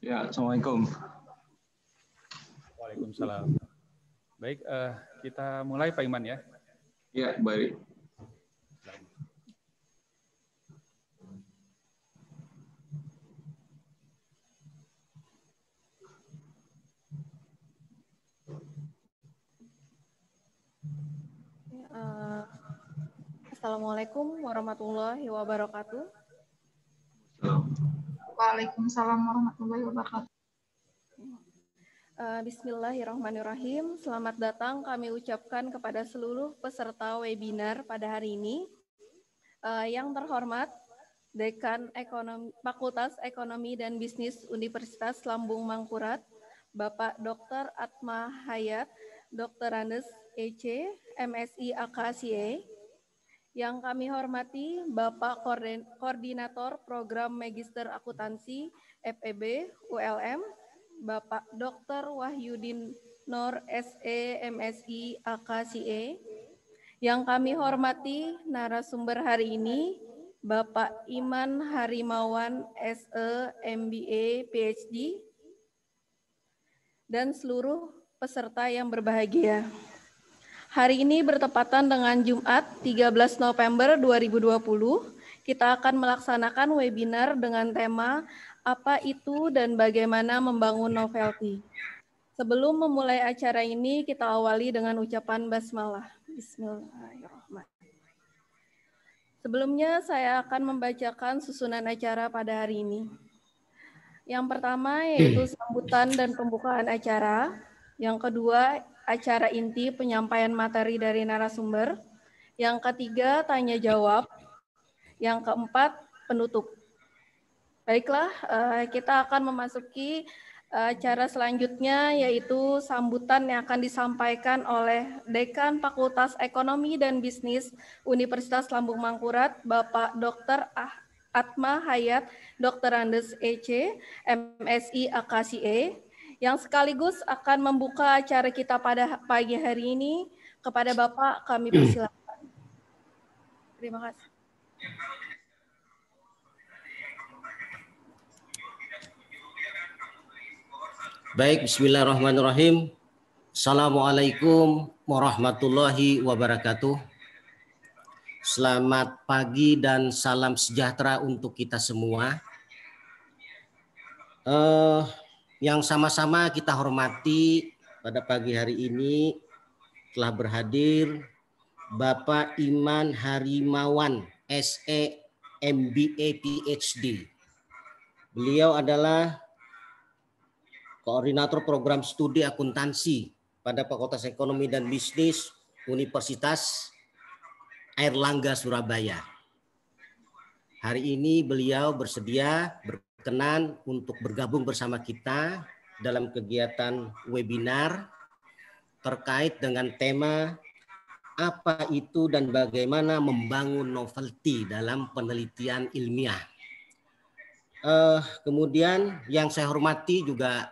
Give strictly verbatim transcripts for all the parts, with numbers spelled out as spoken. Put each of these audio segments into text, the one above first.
Ya, Assalamualaikum. Waalaikumsalam. Baik, uh, kita mulai Pak Iman ya. Ya, baik. Uh, Assalamualaikum warahmatullahi wabarakatuh. Waalaikumsalam warahmatullahi wabarakatuh. Uh, Bismillahirrahmanirrahim. Selamat datang kami ucapkan kepada seluruh peserta webinar pada hari ini. Uh, yang terhormat, Dekan Ekonomi, Fakultas Ekonomi dan Bisnis Universitas Lambung Mangkurat, Bapak Doktor Atma Hayat, Doktor Andes E C, M Si A K C A. Yang kami hormati Bapak Koordinator Program Magister Akuntansi F E B U L M, Bapak Doktor Wahyudin Nur S E M Si A K C A. Yang kami hormati narasumber hari ini Bapak Iman Harimawan S E M B A P H D dan seluruh peserta yang berbahagia. Hari ini bertepatan dengan Jumat tiga belas November dua ribu dua puluh, kita akan melaksanakan webinar dengan tema apa itu dan bagaimana membangun novelty. Sebelum memulai acara ini, kita awali dengan ucapan basmalah. Bismillahirrahmanirrahim. Sebelumnya saya akan membacakan susunan acara pada hari ini. Yang pertama yaitu sambutan dan pembukaan acara. Yang kedua, acara inti penyampaian materi dari narasumber. Yang ketiga, tanya jawab. Yang keempat, penutup. Baiklah, kita akan memasuki acara selanjutnya, yaitu sambutan yang akan disampaikan oleh Dekan Fakultas Ekonomi dan Bisnis Universitas Lambung Mangkurat, Bapak Doktor Atma Hayat, Doktor Andes E C, M Si A K C A, yang sekaligus akan membuka acara kita pada pagi hari ini. Kepada Bapak kami persilakan. Terima kasih. Baik, bismillahirrahmanirrahim. Assalamualaikum warahmatullahi wabarakatuh. Selamat pagi dan salam sejahtera untuk kita semua. Uh, yang sama-sama kita hormati pada pagi hari ini telah berhadir Bapak Iman Harimawan S E M B A P H D. Beliau adalah Koordinator Program Studi Akuntansi pada Fakultas Ekonomi dan Bisnis Universitas Airlangga Surabaya. Hari ini beliau bersedia berkenan untuk bergabung bersama kita dalam kegiatan webinar terkait dengan tema apa itu dan bagaimana membangun novelty dalam penelitian ilmiah. Uh, kemudian yang saya hormati juga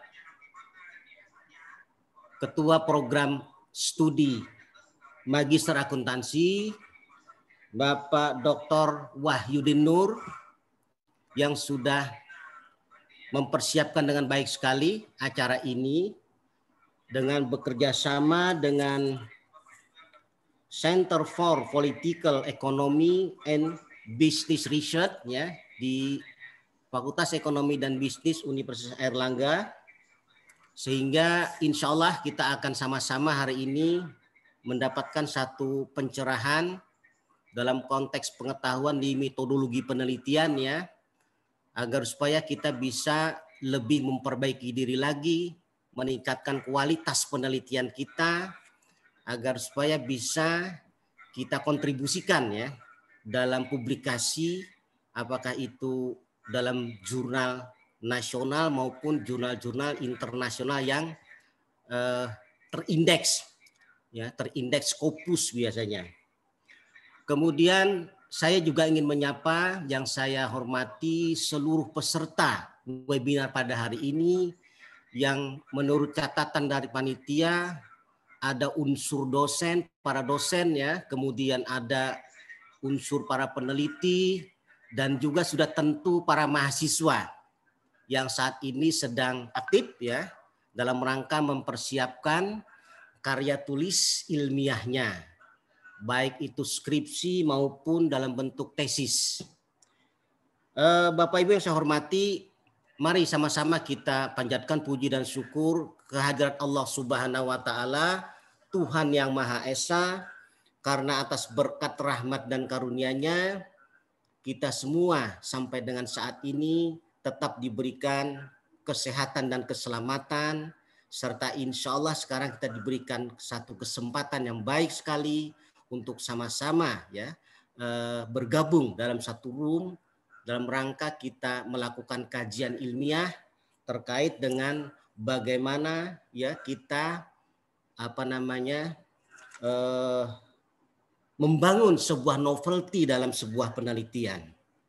Ketua Program Studi Magister Akuntansi, Bapak Doktor Wahyudin Nur, yang sudah mempersiapkan dengan baik sekali acara ini dengan bekerja sama dengan Center for Political Economy and Business Research ya di Fakultas Ekonomi dan Bisnis Universitas Airlangga. Sehingga insya Allah kita akan sama-sama hari ini mendapatkan satu pencerahan dalam konteks pengetahuan di metodologi penelitian ya, agar supaya kita bisa lebih memperbaiki diri lagi, meningkatkan kualitas penelitian kita, agar supaya bisa kita kontribusikan ya dalam publikasi, apakah itu dalam jurnal nasional maupun jurnal-jurnal internasional yang eh, terindeks, ya terindeks Scopus biasanya. Kemudian saya juga ingin menyapa yang saya hormati seluruh peserta webinar pada hari ini yang menurut catatan dari panitia ada unsur dosen, para dosen ya, kemudian ada unsur para peneliti dan juga sudah tentu para mahasiswa yang saat ini sedang aktif ya dalam rangka mempersiapkan karya tulis ilmiahnya, baik itu skripsi maupun dalam bentuk tesis. Bapak Ibu yang saya hormati, mari sama-sama kita panjatkan puji dan syukur kehadirat Allah Subhanahu wa taala, Tuhan yang Maha Esa, karena atas berkat rahmat dan karunia-Nya kita semua sampai dengan saat ini tetap diberikan kesehatan dan keselamatan, serta insya Allah sekarang kita diberikan satu kesempatan yang baik sekali untuk sama-sama ya bergabung dalam satu room dalam rangka kita melakukan kajian ilmiah terkait dengan bagaimana ya kita apa namanya eh, membangun sebuah novelty dalam sebuah penelitian.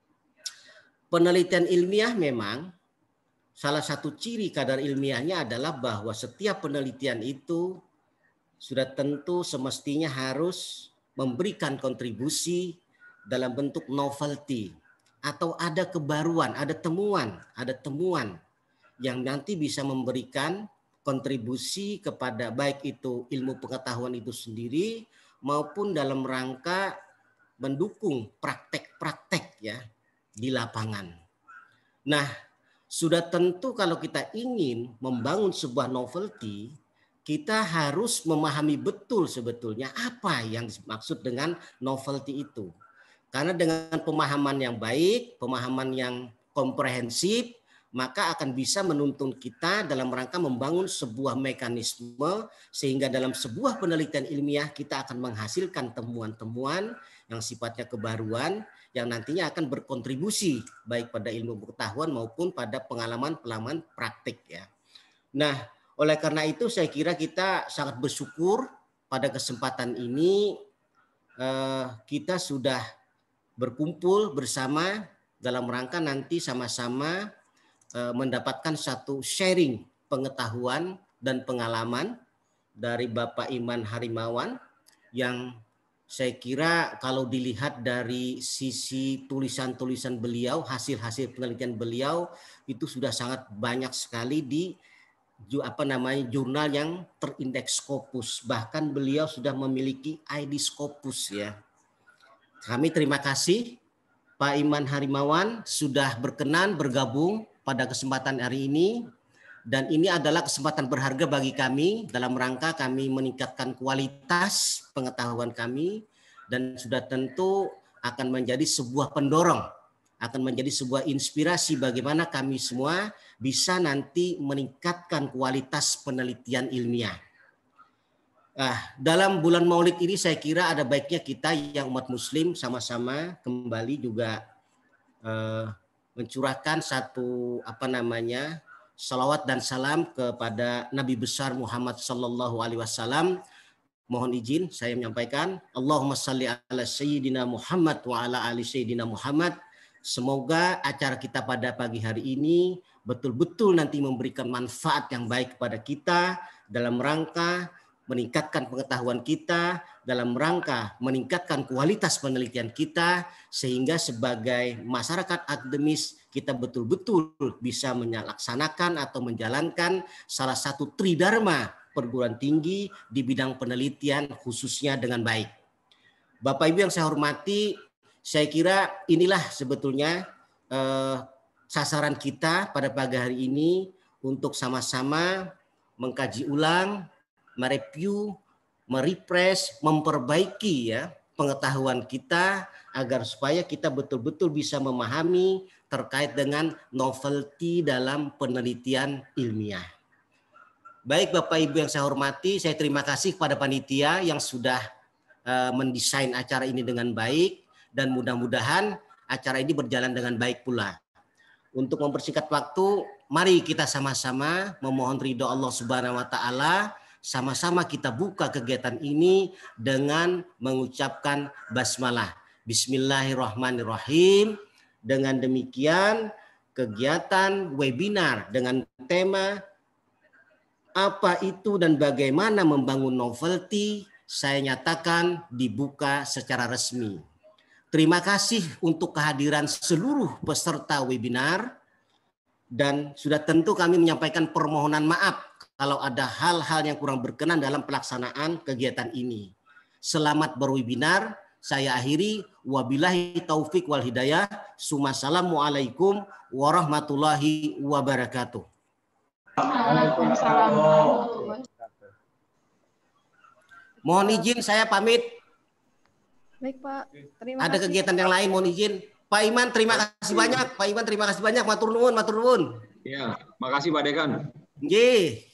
Penelitian ilmiah memang salah satu ciri kadar ilmiahnya adalah bahwa setiap penelitian itu sudah tentu semestinya harus memberikan kontribusi dalam bentuk novelty atau ada kebaruan, ada temuan, ada temuan yang nanti bisa memberikan kontribusi kepada baik itu ilmu pengetahuan itu sendiri maupun dalam rangka mendukung praktek-praktek ya di lapangan. Nah, sudah tentu kalau kita ingin membangun sebuah novelty, kita harus memahami betul sebetulnya apa yang dimaksud dengan novelty itu. Karena dengan pemahaman yang baik, pemahaman yang komprehensif, maka akan bisa menuntun kita dalam rangka membangun sebuah mekanisme sehingga dalam sebuah penelitian ilmiah kita akan menghasilkan temuan-temuan yang sifatnya kebaruan yang nantinya akan berkontribusi baik pada ilmu pengetahuan maupun pada pengalaman-pengalaman praktik ya. Nah, oleh karena itu saya kira kita sangat bersyukur pada kesempatan ini eh, kita sudah berkumpul bersama dalam rangka nanti sama-sama eh, mendapatkan satu sharing pengetahuan dan pengalaman dari Bapak Iman Harimawan yang saya kira kalau dilihat dari sisi tulisan-tulisan beliau, hasil-hasil penelitian beliau itu sudah sangat banyak sekali di apa namanya jurnal yang terindeks Scopus. Bahkan beliau sudah memiliki I D Scopus ya. Kami terima kasih Pak Iman Harimawan sudah berkenan bergabung pada kesempatan hari ini. Dan ini adalah kesempatan berharga bagi kami dalam rangka kami meningkatkan kualitas pengetahuan kami dan sudah tentu akan menjadi sebuah pendorong, akan menjadi sebuah inspirasi bagaimana kami semua bisa nanti meningkatkan kualitas penelitian ilmiah. Nah, dalam bulan Maulid ini saya kira ada baiknya kita yang umat Muslim sama-sama kembali juga eh, mencurahkan satu apa namanya salawat dan salam kepada Nabi besar Muhammad sallallahu alaihi wasallam. Mohon izin saya menyampaikan Allahumma salli ala sayyidina Muhammad wa ala ali sayyidina Muhammad. Semoga acara kita pada pagi hari ini betul-betul nanti memberikan manfaat yang baik kepada kita dalam rangka meningkatkan pengetahuan kita, dalam rangka meningkatkan kualitas penelitian kita, sehingga sebagai masyarakat akademis kita betul-betul bisa melaksanakan atau menjalankan salah satu tridharma perguruan tinggi di bidang penelitian khususnya dengan baik. Bapak Ibu yang saya hormati, saya kira inilah sebetulnya eh, sasaran kita pada pagi hari ini untuk sama-sama mengkaji ulang, mereview, merefresh, memperbaiki ya pengetahuan kita agar supaya kita betul-betul bisa memahami terkait dengan novelty dalam penelitian ilmiah. Baik Bapak Ibu yang saya hormati, saya terima kasih kepada panitia yang sudah uh, mendesain acara ini dengan baik dan mudah-mudahan acara ini berjalan dengan baik pula. Untuk mempersingkat waktu, mari kita sama-sama memohon ridho Allah Subhanahu wa taala. Sama-sama kita buka kegiatan ini dengan mengucapkan basmalah. Bismillahirrahmanirrahim. Dengan demikian kegiatan webinar dengan tema apa itu dan bagaimana membangun novelty saya nyatakan dibuka secara resmi. Terima kasih untuk kehadiran seluruh peserta webinar dan sudah tentu kami menyampaikan permohonan maaf kalau ada hal-hal yang kurang berkenan dalam pelaksanaan kegiatan ini. Selamat berwebinar. Saya akhiri. Wabillahi taufik wal hidayah. Assalamualaikum warahmatullahi wabarakatuh. Waalaikumsalam warahmatullahi wabarakatuh. Mohon izin saya pamit. Baik Pak, terima Ada kasih. kegiatan yang lain mohon izin. Pak Iman terima kasih banyak. Pak Iman terima kasih banyak. Matur nuwun, matur nuwun. Ya, makasih Pak Dekan. Nggih.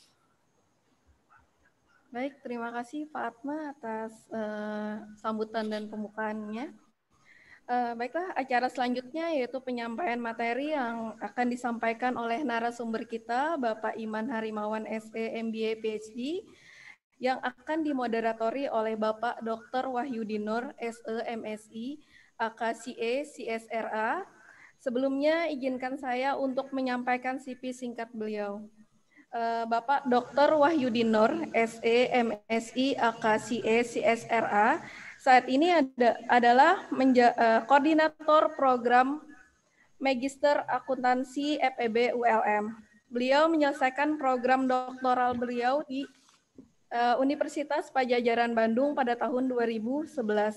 Baik, terima kasih Pak Atma atas uh, sambutan dan pembukaannya. Uh, baiklah, acara selanjutnya yaitu penyampaian materi yang akan disampaikan oleh narasumber kita, Bapak Iman Harimawan S E M B A P H D, yang akan dimoderatori oleh Bapak Doktor Wahyudi Nur S E M Si, A K C E C S R A. Sebelumnya izinkan saya untuk menyampaikan C V singkat beliau. Bapak Doktor Wahyudi Nur S E M Si, A K C E C S R A saat ini ada, adalah menja, uh, koordinator program Magister Akuntansi F E B U L M. Beliau menyelesaikan program doktoral beliau di uh, Universitas Padjadjaran Bandung pada tahun dua ribu sebelas.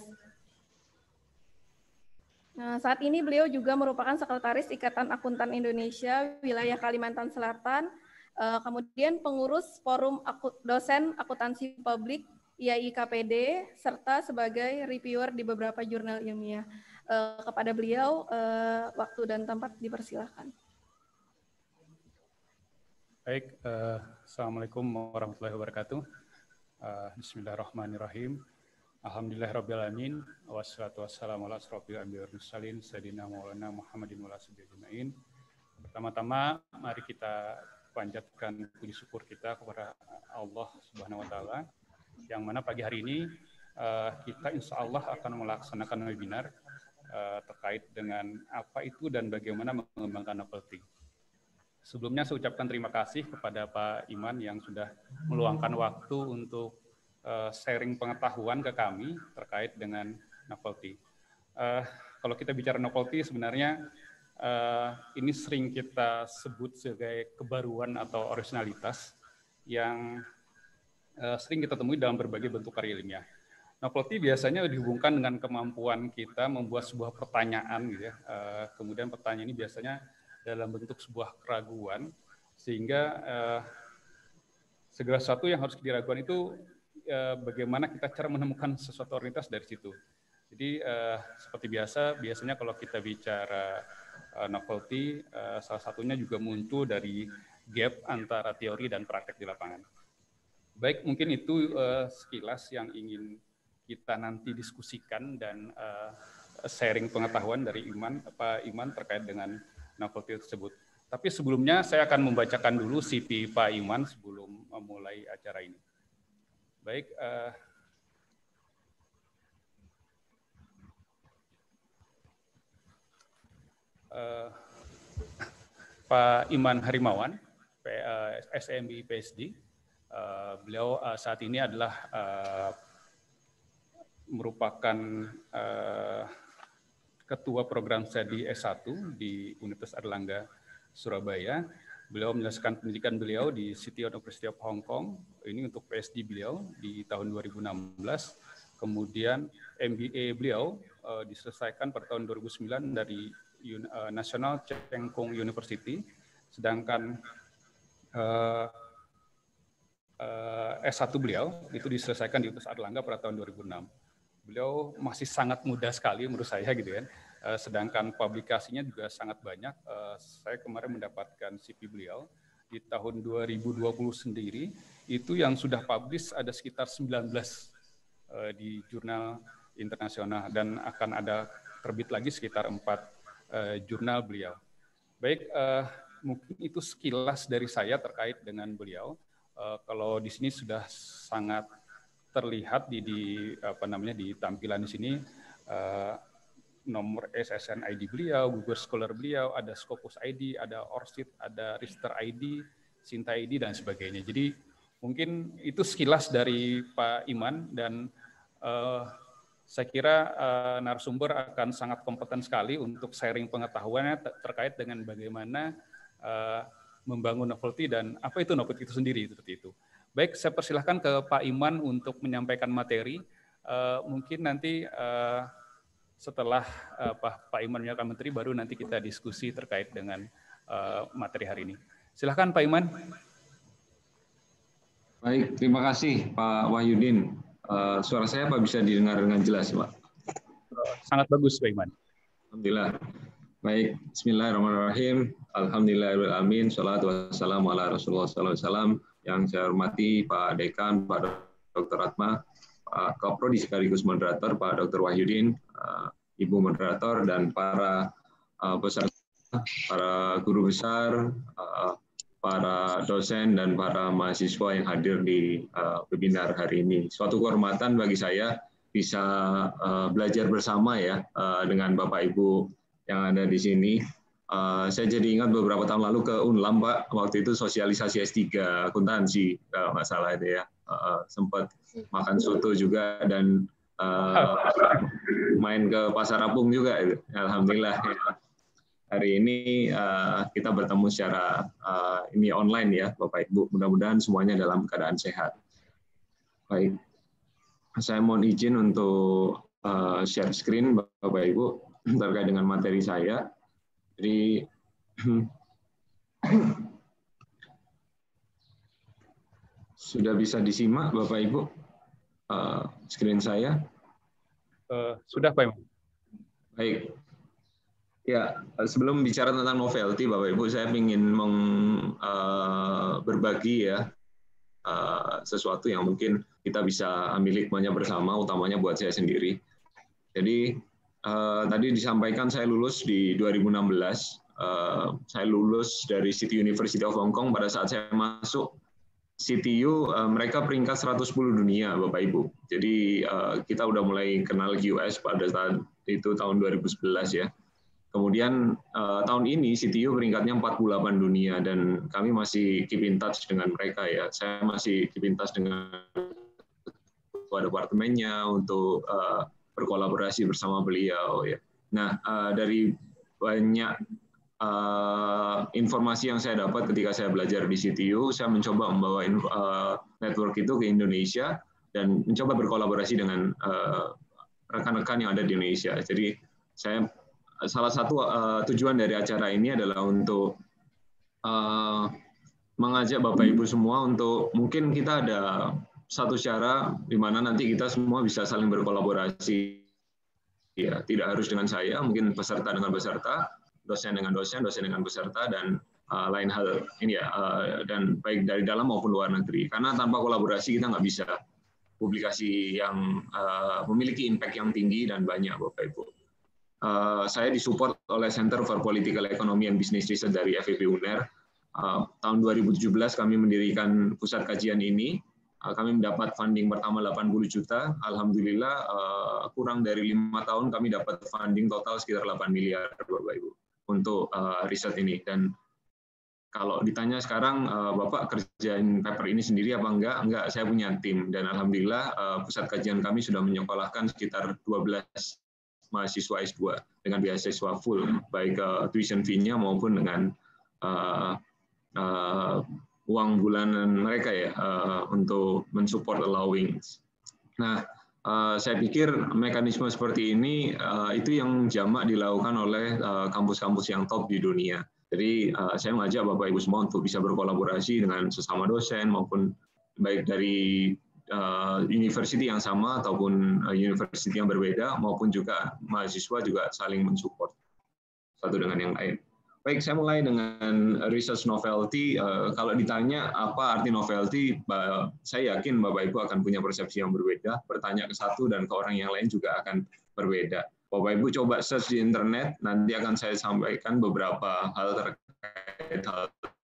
Nah, saat ini beliau juga merupakan Sekretaris Ikatan Akuntan Indonesia Wilayah Kalimantan Selatan, uh, kemudian pengurus Forum Aku, Dosen Akuntansi Publik I A I K P D, serta sebagai reviewer di beberapa jurnal ilmiah. Uh, kepada beliau, uh, waktu dan tempat dipersilahkan. Baik, uh, Assalamualaikum warahmatullahi wabarakatuh. Uh, Bismillahirrahmanirrahim. Alhamdulillahirrabbilalamin. Wassalatu wassalamu ala asrofil anbiya'i wal mursalin sayyidina maulana Muhammadin wa ala alihi ajma'in. Pertama-tama mari kita panjatkan puji syukur kita kepada Allah Subhanahu wa taala yang mana pagi hari ini uh, kita insya Allah akan melaksanakan webinar uh, terkait dengan apa itu dan bagaimana mengembangkan novelty. Sebelumnya saya ucapkan terima kasih kepada Pak Iman yang sudah meluangkan waktu untuk uh, sharing pengetahuan ke kami terkait dengan novelty. Uh, kalau kita bicara novelty sebenarnya uh, ini sering kita sebut sebagai kebaruan atau originalitas yang uh, sering kita temui dalam berbagai bentuk karya ilmiah. Novelty biasanya dihubungkan dengan kemampuan kita membuat sebuah pertanyaan, gitu ya. Uh, kemudian pertanyaan ini biasanya dalam bentuk sebuah keraguan, sehingga uh, segala sesuatu yang harus diragukan itu uh, bagaimana kita cara menemukan sesuatu orientasi dari situ. Jadi uh, seperti biasa, biasanya kalau kita bicara uh, novelty, uh, salah satunya juga muncul dari gap antara teori dan praktek di lapangan. Baik, mungkin itu uh, sekilas yang ingin kita nanti diskusikan dan uh, sharing pengetahuan dari Iman, Pak Iman terkait dengan novelty tersebut. Tapi sebelumnya saya akan membacakan dulu C V Pak Iman sebelum memulai acara ini. Baik, uh, uh, Pak Iman Harimawan, S E M B A P H D. Uh, beliau uh, saat ini adalah uh, merupakan uh, Ketua Program Studi S satu di Universitas Airlangga, Surabaya. Beliau menyelesaikan pendidikan beliau di City University of Hong Kong, ini untuk P H D beliau di tahun dua ribu enam belas. Kemudian M B A beliau uh, diselesaikan pada tahun dua ribu sembilan dari uh, National Cheng Kung University, sedangkan uh, uh, S satu beliau itu diselesaikan di Universitas Airlangga pada tahun dua ribu enam. Beliau masih sangat muda sekali menurut saya gitu kan. Uh, sedangkan publikasinya juga sangat banyak. Uh, saya kemarin mendapatkan C V beliau di tahun dua ribu dua puluh sendiri itu yang sudah publish ada sekitar sembilan belas uh, di jurnal internasional dan akan ada terbit lagi sekitar empat uh, jurnal beliau. Baik, uh, mungkin itu sekilas dari saya terkait dengan beliau. Uh, kalau di sini sudah sangat terlihat di, di apa namanya di tampilan di sini uh, nomor S S N I D beliau, Google Scholar beliau, ada Scopus I D, ada Orchid, ada Rister I D, Sinta I D dan sebagainya. Jadi mungkin itu sekilas dari Pak Iman dan uh, saya kira uh, narasumber akan sangat kompeten sekali untuk sharing pengetahuannya terkait dengan bagaimana uh, membangun novelty dan apa itu novelty itu sendiri seperti itu. Baik, saya persilahkan ke Pak Iman untuk menyampaikan materi. Uh, mungkin nanti uh, setelah uh, Pak, Pak Iman menyampaikan materi, baru nanti kita diskusi terkait dengan uh, materi hari ini. Silahkan Pak Iman. Baik, terima kasih Pak Wahyudin. Uh, suara saya apa bisa didengar dengan jelas, Pak? Sangat bagus, Pak Iman. Alhamdulillah. Baik, bismillahirrahmanirrahim. Alhamdulillahirrahmanirrahim. Salatu wassalamu ala Rasulullah sallallahu alaihi wasallam. Yang saya hormati Pak Dekan, Pak Doktor Atma, Pak Kaprodi sekaligus moderator, Pak Doktor Wahyudin, uh, Ibu moderator, dan para uh, peserta, para guru besar, uh, para dosen dan para mahasiswa yang hadir di uh, webinar hari ini. Suatu kehormatan bagi saya bisa uh, belajar bersama ya uh, dengan Bapak Ibu yang ada di sini. Uh, saya jadi ingat beberapa tahun lalu ke Unlam, Pak. Waktu itu sosialisasi S tiga akuntansi, kalau nggak salah itu ya. Uh, sempat makan soto juga dan uh, main ke Pasar Apung juga. Alhamdulillah. Hari ini uh, kita bertemu secara uh, ini online ya, Bapak Ibu. Mudah-mudahan semuanya dalam keadaan sehat. Baik, saya mohon izin untuk uh, share screen, Bapak Ibu, terkait dengan materi saya. Jadi sudah bisa disimak, Bapak Ibu, uh, screen saya? Uh, sudah, Pak Iman. Baik. Ya, sebelum bicara tentang novelty, Bapak Ibu, saya ingin meng, uh, berbagi ya uh, sesuatu yang mungkin kita bisa ambil hikmahnya bersama, utamanya buat saya sendiri. Jadi uh, tadi disampaikan saya lulus di dua ribu enam belas. Uh, saya lulus dari City University of Hong Kong. Pada saat saya masuk C T U, uh, mereka peringkat seratus sepuluh dunia, Bapak Ibu. Jadi uh, kita udah mulai kenal U S pada saat itu tahun dua ribu sebelas ya. Kemudian uh, tahun ini C T U peringkatnya empat puluh delapan dunia dan kami masih keep in touch dengan mereka ya. Saya masih keep in touch dengan ketua departemennya untuk uh, berkolaborasi bersama beliau ya. Nah, uh, dari banyak uh, informasi yang saya dapat ketika saya belajar di C T U, saya mencoba membawa uh, network itu ke Indonesia dan mencoba berkolaborasi dengan rekan-rekan uh, yang ada di Indonesia. Jadi saya salah satu uh, tujuan dari acara ini adalah untuk uh, mengajak Bapak Ibu semua untuk mungkin kita ada satu cara di mana nanti kita semua bisa saling berkolaborasi. Ya, tidak harus dengan saya, mungkin peserta dengan peserta, dosen dengan dosen, dosen dengan peserta, dan uh, lain hal ini ya, uh, dan baik dari dalam maupun luar negeri. Karena tanpa kolaborasi kita nggak bisa publikasi yang uh, memiliki impact yang tinggi dan banyak, Bapak Ibu. Uh, saya disupport oleh Center for Political Economy and Business Research dari F E B U N E R. Uh, tahun dua ribu tujuh belas kami mendirikan pusat kajian ini. Uh, kami mendapat funding pertama delapan puluh juta. Alhamdulillah uh, kurang dari lima tahun kami dapat funding total sekitar delapan miliar, Bapak Ibu, untuk uh, riset ini. Dan kalau ditanya sekarang, uh, Bapak kerjain paper ini sendiri apa enggak? Enggak, saya punya tim. Dan Alhamdulillah uh, pusat kajian kami sudah menyekolahkan sekitar dua belas mahasiswa S dua dengan beasiswa full, baik uh, tuition fee-nya maupun dengan uh, uh, uang bulanan mereka ya uh, untuk mensupport allowing. Nah, uh, saya pikir mekanisme seperti ini uh, itu yang jamak dilakukan oleh kampus-kampus uh, yang top di dunia. Jadi uh, saya mengajak Bapak Ibu semua untuk bisa berkolaborasi dengan sesama dosen maupun baik dari Uh, university yang sama ataupun uh, university yang berbeda maupun juga mahasiswa juga saling mensupport satu dengan yang lain. Baik, saya mulai dengan research novelty. Uh, kalau ditanya apa arti novelty, uh, saya yakin Bapak Ibu akan punya persepsi yang berbeda. Bertanya ke satu dan ke orang yang lain juga akan berbeda. Bapak Ibu coba search di internet, nanti akan saya sampaikan beberapa hal terkait hal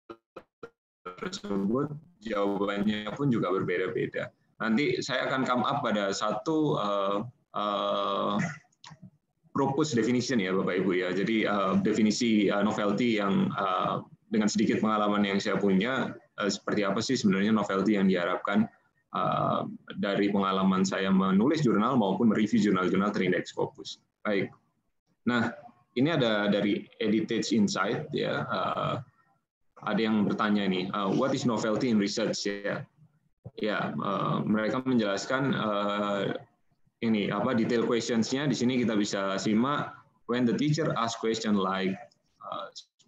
tersebut. Jawabannya pun juga berbeda-beda. Nanti saya akan come up pada satu uh, uh, propose definition ya Bapak Ibu ya. Jadi uh, definisi uh, novelty yang uh, dengan sedikit pengalaman yang saya punya, uh, seperti apa sih sebenarnya novelty yang diharapkan uh, dari pengalaman saya menulis jurnal maupun mereview jurnal-jurnal terindeks Scopus. Baik. Nah, ini ada dari Editage Insight ya. Uh, ada yang bertanya nih, uh, what is novelty in research? Ya, ya uh, mereka menjelaskan uh, ini apa detail questions-nya di sini kita bisa simak. When the teacher asks question like, uh,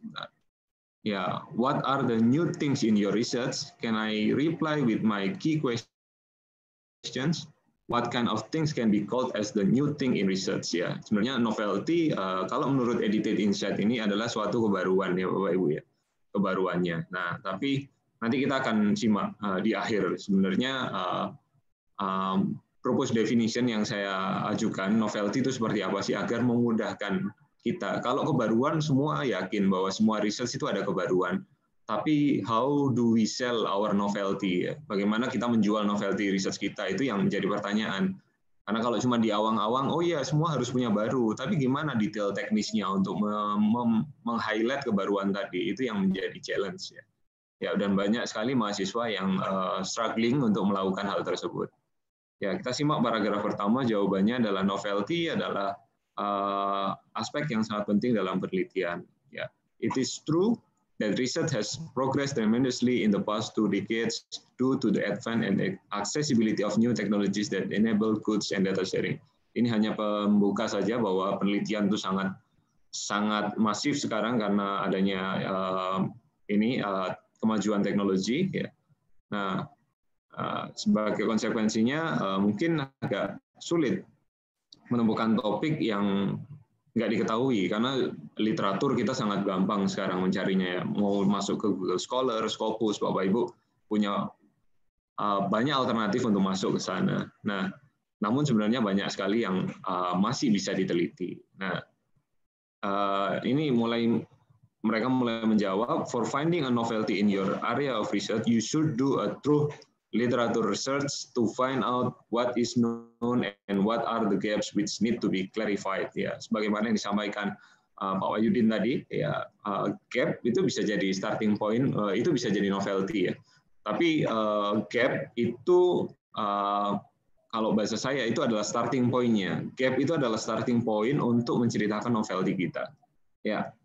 yeah, what are the new things in your research? Can I reply with my key questions? What kind of things can be called as the new thing in research? Ya, sebenarnya novelty uh, kalau menurut Edited Insight ini adalah suatu kebaruan ya Bapak Ibu ya, kebaruannya. Nah, tapi nanti kita akan simak uh, di akhir sebenarnya uh, um, proposed definition yang saya ajukan novelty itu seperti apa sih agar memudahkan kita. Kalau kebaruan semua yakin bahwa semua research itu ada kebaruan. Tapi how do we sell our novelty? Bagaimana kita menjual novelty research kita? Itu yang menjadi pertanyaan. Karena kalau cuma di awang-awang, oh iya semua harus punya baru. Tapi gimana detail teknisnya untuk meng-highlight kebaruan tadi? Itu yang menjadi challenge ya. Ya, dan banyak sekali mahasiswa yang uh, struggling untuk melakukan hal tersebut. Ya, kita simak paragraf pertama. Jawabannya adalah novelty adalah uh, aspek yang sangat penting dalam penelitian. Ya, it is true that research has progressed tremendously in the past two decades due to the advent and accessibility of new technologies that enable goods and data sharing. Ini hanya pembuka saja bahwa penelitian itu sangat sangat masif sekarang karena adanya uh, ini uh, kemajuan teknologi. Ya. Nah, uh, sebagai konsekuensinya uh, mungkin agak sulit menemukan topik yang nggak diketahui karena literatur kita sangat gampang sekarang mencarinya ya. Mau masuk ke Google Scholar, Scopus, Bapak Ibu punya uh, banyak alternatif untuk masuk ke sana. Nah, namun sebenarnya banyak sekali yang uh, masih bisa diteliti. Nah, uh, ini mulai mereka mulai menjawab, for finding a novelty in your area of research, you should do a true literature research to find out what is known and what are the gaps which need to be clarified. Ya, sebagaimana yang disampaikan uh, Pak Wahyudin tadi, ya uh, gap itu bisa jadi starting point, uh, itu bisa jadi novelty ya. Tapi uh, gap itu uh, kalau bahasa saya itu adalah starting point-nya. Gap itu adalah starting point untuk menceritakan novelty kita. Ya.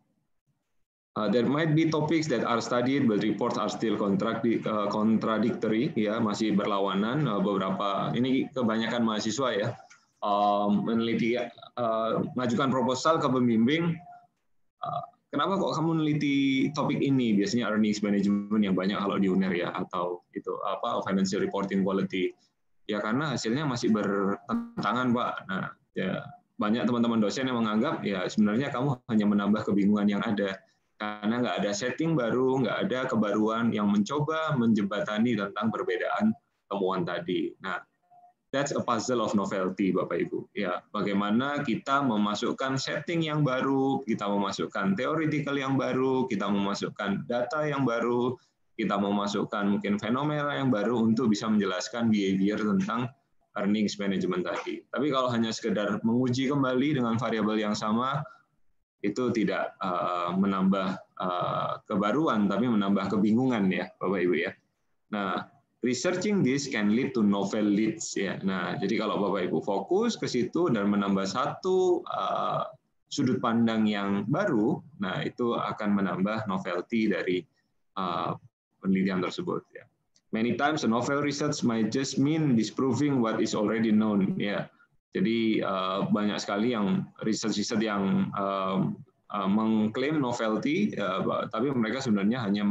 Uh, there might be topics that are studied, but reports are still contradictory, ya masih berlawanan. Uh, beberapa ini kebanyakan mahasiswa ya um, meneliti, uh, mengajukan proposal ke pembimbing. Uh, kenapa kok kamu meneliti topik ini? Biasanya earnings management yang banyak kalau di U N E R ya, atau itu apa financial reporting quality. Ya karena hasilnya masih bertentangan, Pak. Nah, ya banyak teman-teman dosen yang menganggap ya sebenarnya kamu hanya menambah kebingungan yang ada. Karena nggak ada setting baru, nggak ada kebaruan yang mencoba menjembatani tentang perbedaan temuan tadi. Nah, that's a puzzle of novelty, Bapak Ibu. Ya, bagaimana kita memasukkan setting yang baru, kita memasukkan theoretical yang baru, kita memasukkan data yang baru, kita memasukkan mungkin fenomena yang baru untuk bisa menjelaskan behavior tentang earnings management tadi. Tapi kalau hanya sekedar menguji kembali dengan variabel yang sama, itu tidak uh, menambah uh, kebaruan, tapi menambah kebingungan ya, Bapak Ibu ya. Nah, researching this can lead to novel leads ya. Nah, jadi kalau Bapak Ibu fokus ke situ dan menambah satu uh, sudut pandang yang baru, nah itu akan menambah novelty dari uh, penelitian tersebut ya. Many times a novel research might just mean disproving what is already known ya. Jadi uh, banyak sekali yang riset-riset yang uh, uh, mengklaim novelty, uh, tapi mereka sebenarnya hanya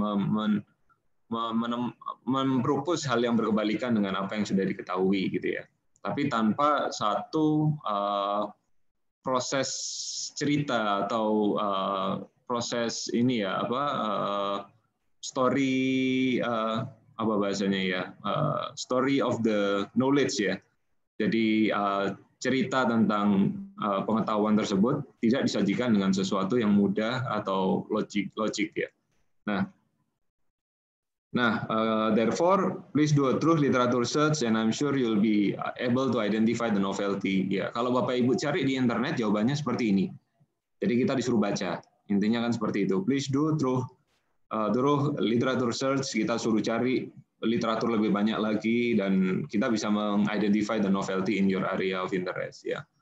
mempropose hal yang berkebalikan dengan apa yang sudah diketahui, gitu ya. Tapi tanpa satu uh, proses cerita atau uh, proses ini ya apa uh, story uh, apa bahasanya ya uh, story of the knowledge ya. Jadi uh, cerita tentang uh, pengetahuan tersebut tidak disajikan dengan sesuatu yang mudah atau logik logik ya. Nah, nah uh, therefore please do a true literature search and I'm sure you'll be able to identify the novelty. Ya, kalau Bapak Ibu cari di internet jawabannya seperti ini. Jadi kita disuruh baca. Intinya kan seperti itu. Please do true uh, true literature search. Kita suruh cari literatur lebih banyak lagi dan kita bisa mengidentify the novelty in your area of interest ya.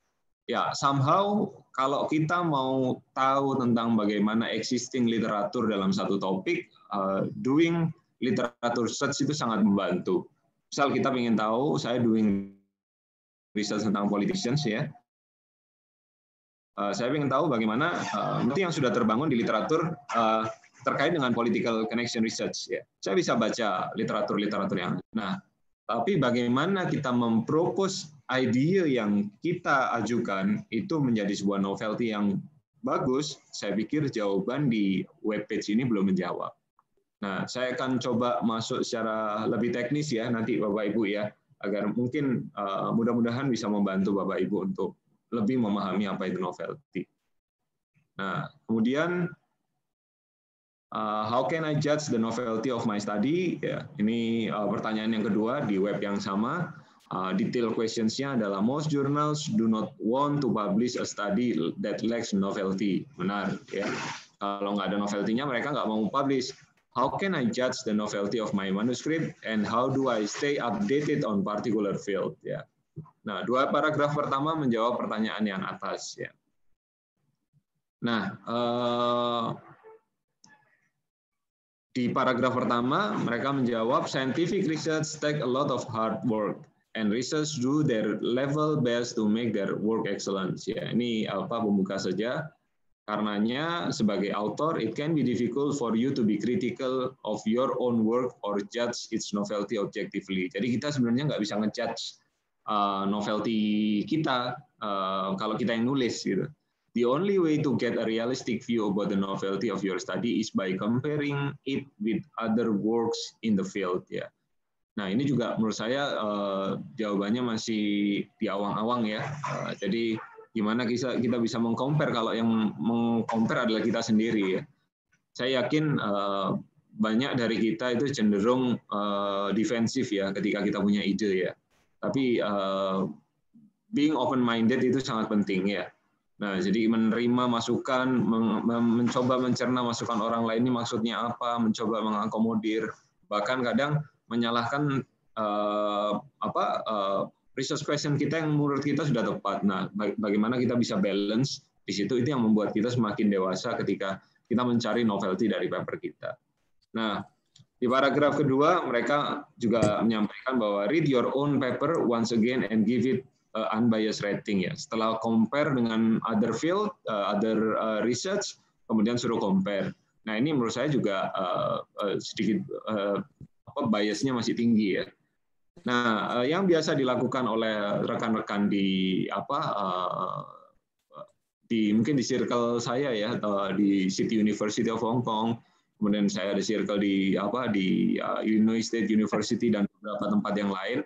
ya somehow kalau kita mau tahu tentang bagaimana existing literatur dalam satu topik, uh, doing literatur search itu sangat membantu. Misal kita ingin tahu, saya doing research tentang politicians ya, uh, saya ingin tahu bagaimana uh, yang sudah terbangun di literatur uh, terkait dengan political connection research ya. Saya bisa baca literatur-literatur yang. Nah, tapi bagaimana kita mempropose ide yang kita ajukan itu menjadi sebuah novelty yang bagus, saya pikir jawaban di webpage ini belum menjawab. Nah, saya akan coba masuk secara lebih teknis ya nanti Bapak Ibu ya, agar mungkin uh, mudah-mudahan bisa membantu Bapak Ibu untuk lebih memahami apa itu novelty. Nah, kemudian uh, how can I judge the novelty of my study? Ya, ini uh, pertanyaan yang kedua di web yang sama. Uh, detail questions-nya adalah most journals do not want to publish a study that lacks novelty. Benar, ya. Kalau nggak ada novelty-nya, mereka nggak mau publish. How can I judge the novelty of my manuscript and how do I stay updated on particular field? Ya. Nah, dua paragraf pertama menjawab pertanyaan yang atas. Ya. Nah, uh, di paragraf pertama mereka menjawab scientific research take a lot of hard work. And research do their level best to make their work excellent. Ya, ini apa pembuka saja. Karenanya sebagai author, it can be difficult for you to be critical of your own work or judge its novelty objectively. Jadi kita sebenarnya nggak bisa ngejudge uh, novelty kita uh, kalau kita yang nulis gitu. The only way to get a realistic view about the novelty of your study is by comparing it with other works in the field. Ya. Nah, ini juga menurut saya uh, jawabannya masih di awang-awang ya. Uh, jadi gimana kita kita bisa mengcompare kalau yang mengcompare adalah kita sendiri ya. Saya yakin uh, banyak dari kita itu cenderung uh, defensif ya ketika kita punya ide ya. Tapi uh, being open minded itu sangat penting ya. Nah, jadi menerima masukan, men mencoba mencerna masukan orang lain ini maksudnya apa, mencoba mengakomodir, bahkan kadang menyalahkan uh, apa uh, research question kita yang menurut kita sudah tepat. Nah, bagaimana kita bisa balance di situ, itu yang membuat kita semakin dewasa ketika kita mencari novelty dari paper kita. Nah, di paragraf kedua mereka juga menyampaikan bahwa read your own paper once again and give it uh, unbiased rating ya. Setelah compare dengan other field, uh, other uh, research, kemudian suruh compare. Nah, ini menurut saya juga uh, uh, sedikit uh, biasnya masih tinggi ya. Nah, yang biasa dilakukan oleh rekan-rekan di apa di mungkin di circle saya ya, di City University of Hong Kong, kemudian saya ada circle di apa di Illinois State University dan beberapa tempat yang lain.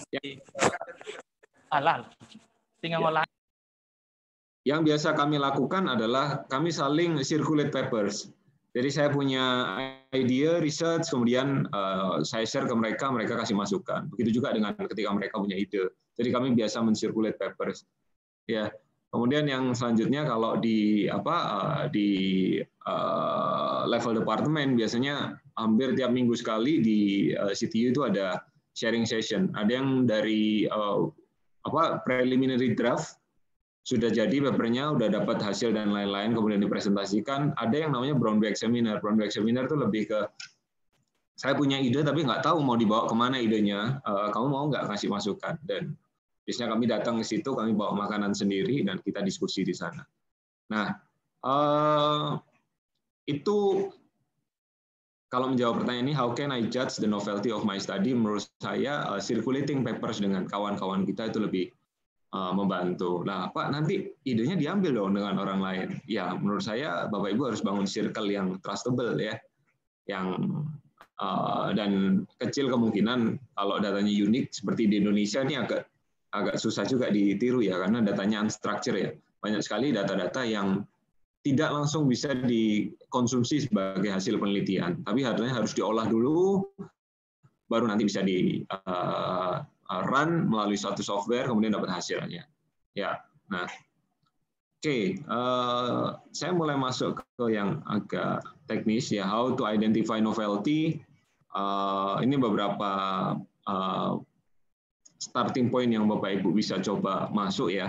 Yang biasa kami lakukan adalah kami saling circulate papers. Jadi saya punya idea research, kemudian uh, saya share ke mereka, mereka kasih masukan. Begitu juga dengan ketika mereka punya ide. Jadi kami biasa men-circulate papers. Ya. Kemudian yang selanjutnya kalau di apa uh, di uh, level departemen biasanya hampir tiap minggu sekali di uh, C T U itu ada sharing session. Ada yang dari uh, apa preliminary draft sudah jadi papernya, udah dapat hasil dan lain-lain, kemudian dipresentasikan. Ada yang namanya brown bag seminar. Brown bag seminar itu lebih ke saya punya ide tapi nggak tahu mau dibawa kemana idenya. Uh, kamu mau nggak kasih masukan? Dan biasanya kami datang ke situ, kami bawa makanan sendiri dan kita diskusi di sana. Nah, uh, itu kalau menjawab pertanyaan ini, how can I judge the novelty of my study? Menurut saya, uh, circulating papers dengan kawan-kawan kita itu lebih membantu. Nah, Pak, nanti idenya diambil dong dengan orang lain. Ya, menurut saya Bapak Ibu harus bangun circle yang trustable ya, yang uh, dan kecil kemungkinan kalau datanya unik seperti di Indonesia ini agak agak susah juga ditiru ya, karena datanya unstructured ya. Banyak sekali data-data yang tidak langsung bisa dikonsumsi sebagai hasil penelitian, tapi harusnya harus diolah dulu, baru nanti bisa di uh, run melalui suatu software, kemudian dapat hasilnya. Ya, nah, oke, okay. uh, saya mulai masuk ke yang agak teknis ya, how to identify novelty. Uh, ini beberapa uh, starting point yang Bapak Ibu bisa coba masuk ya.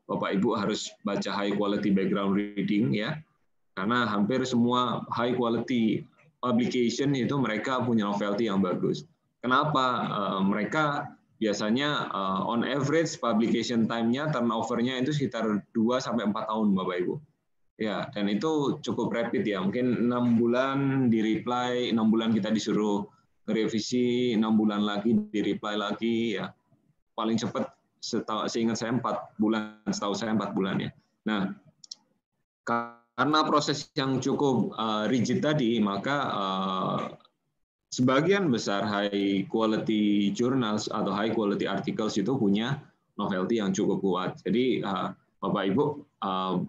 Bapak Ibu harus baca high quality background reading ya, karena hampir semua high quality publication itu mereka punya novelty yang bagus. Kenapa? Uh, mereka biasanya uh, on average publication time-nya, turnover-nya itu sekitar dua sampai empat tahun Bapak Ibu. Ya, dan itu cukup rapid ya. Mungkin enam bulan di reply, enam bulan kita disuruh revisi, enam bulan lagi di reply lagi ya. Paling cepat setahu seingat saya empat bulan, setahu saya empat bulan ya. Nah, karena proses yang cukup uh, rigid tadi, maka uh, sebagian besar high quality journals atau high quality articles itu punya novelty yang cukup kuat. Jadi uh, Bapak Ibu, uh,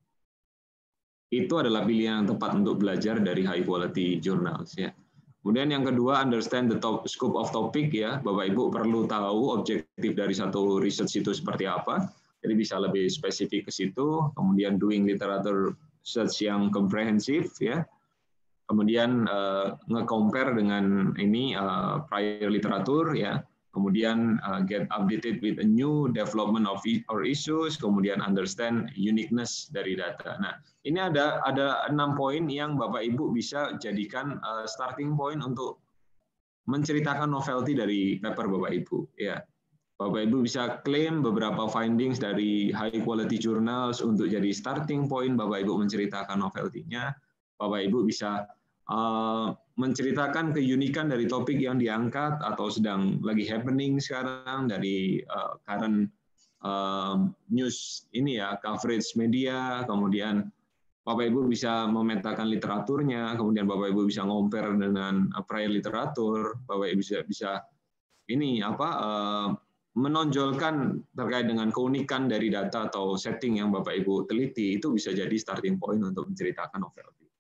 itu adalah pilihan yang tepat untuk belajar dari high quality journals ya. Kemudian yang kedua, understand the top, scope of topic ya. Bapak Ibu perlu tahu objektif dari satu research itu seperti apa. Jadi bisa lebih spesifik ke situ. Kemudian doing literature research yang komprehensif ya. Kemudian uh, nge-compare dengan ini uh, prior literatur ya. Kemudian uh, get updated with a new development of or issues, kemudian understand uniqueness dari data. Nah, ini ada ada enam poin yang Bapak Ibu bisa jadikan uh, starting point untuk menceritakan novelty dari paper Bapak Ibu. Ya, Bapak Ibu bisa klaim beberapa findings dari high quality journals untuk jadi starting point Bapak Ibu menceritakan novelty-nya. Bapak Ibu bisa uh, menceritakan keunikan dari topik yang diangkat atau sedang lagi happening sekarang dari uh, current uh, news ini ya, coverage media, kemudian Bapak Ibu bisa memetakan literaturnya, kemudian Bapak Ibu bisa compare dengan prior literatur, Bapak Ibu bisa bisa ini apa uh, menonjolkan terkait dengan keunikan dari data atau setting yang Bapak Ibu teliti, itu bisa jadi starting point untuk menceritakan novelty.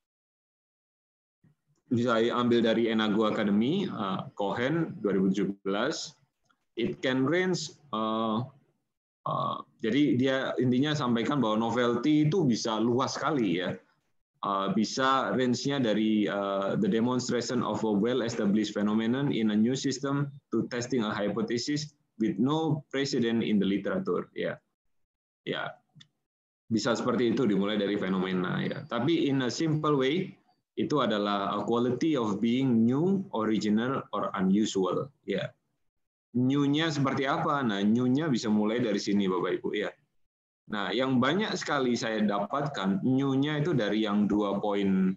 Saya ambil dari Enago Academy, uh, Cohen dua ribu tujuh belas. It can range, uh, uh, jadi dia intinya sampaikan bahwa novelty itu bisa luas sekali ya. Uh, bisa range-nya dari uh, the demonstration of a well-established phenomenon in a new system to testing a hypothesis with no precedent in the literature. Ya, ya bisa seperti itu dimulai dari fenomena ya. Tapi in a simple way, itu adalah a quality of being new, original, or unusual. Ya, new-nya seperti apa? Nah, new-nya bisa mulai dari sini, Bapak Ibu. Ya. Nah, yang banyak sekali saya dapatkan new-nya itu dari yang dua poin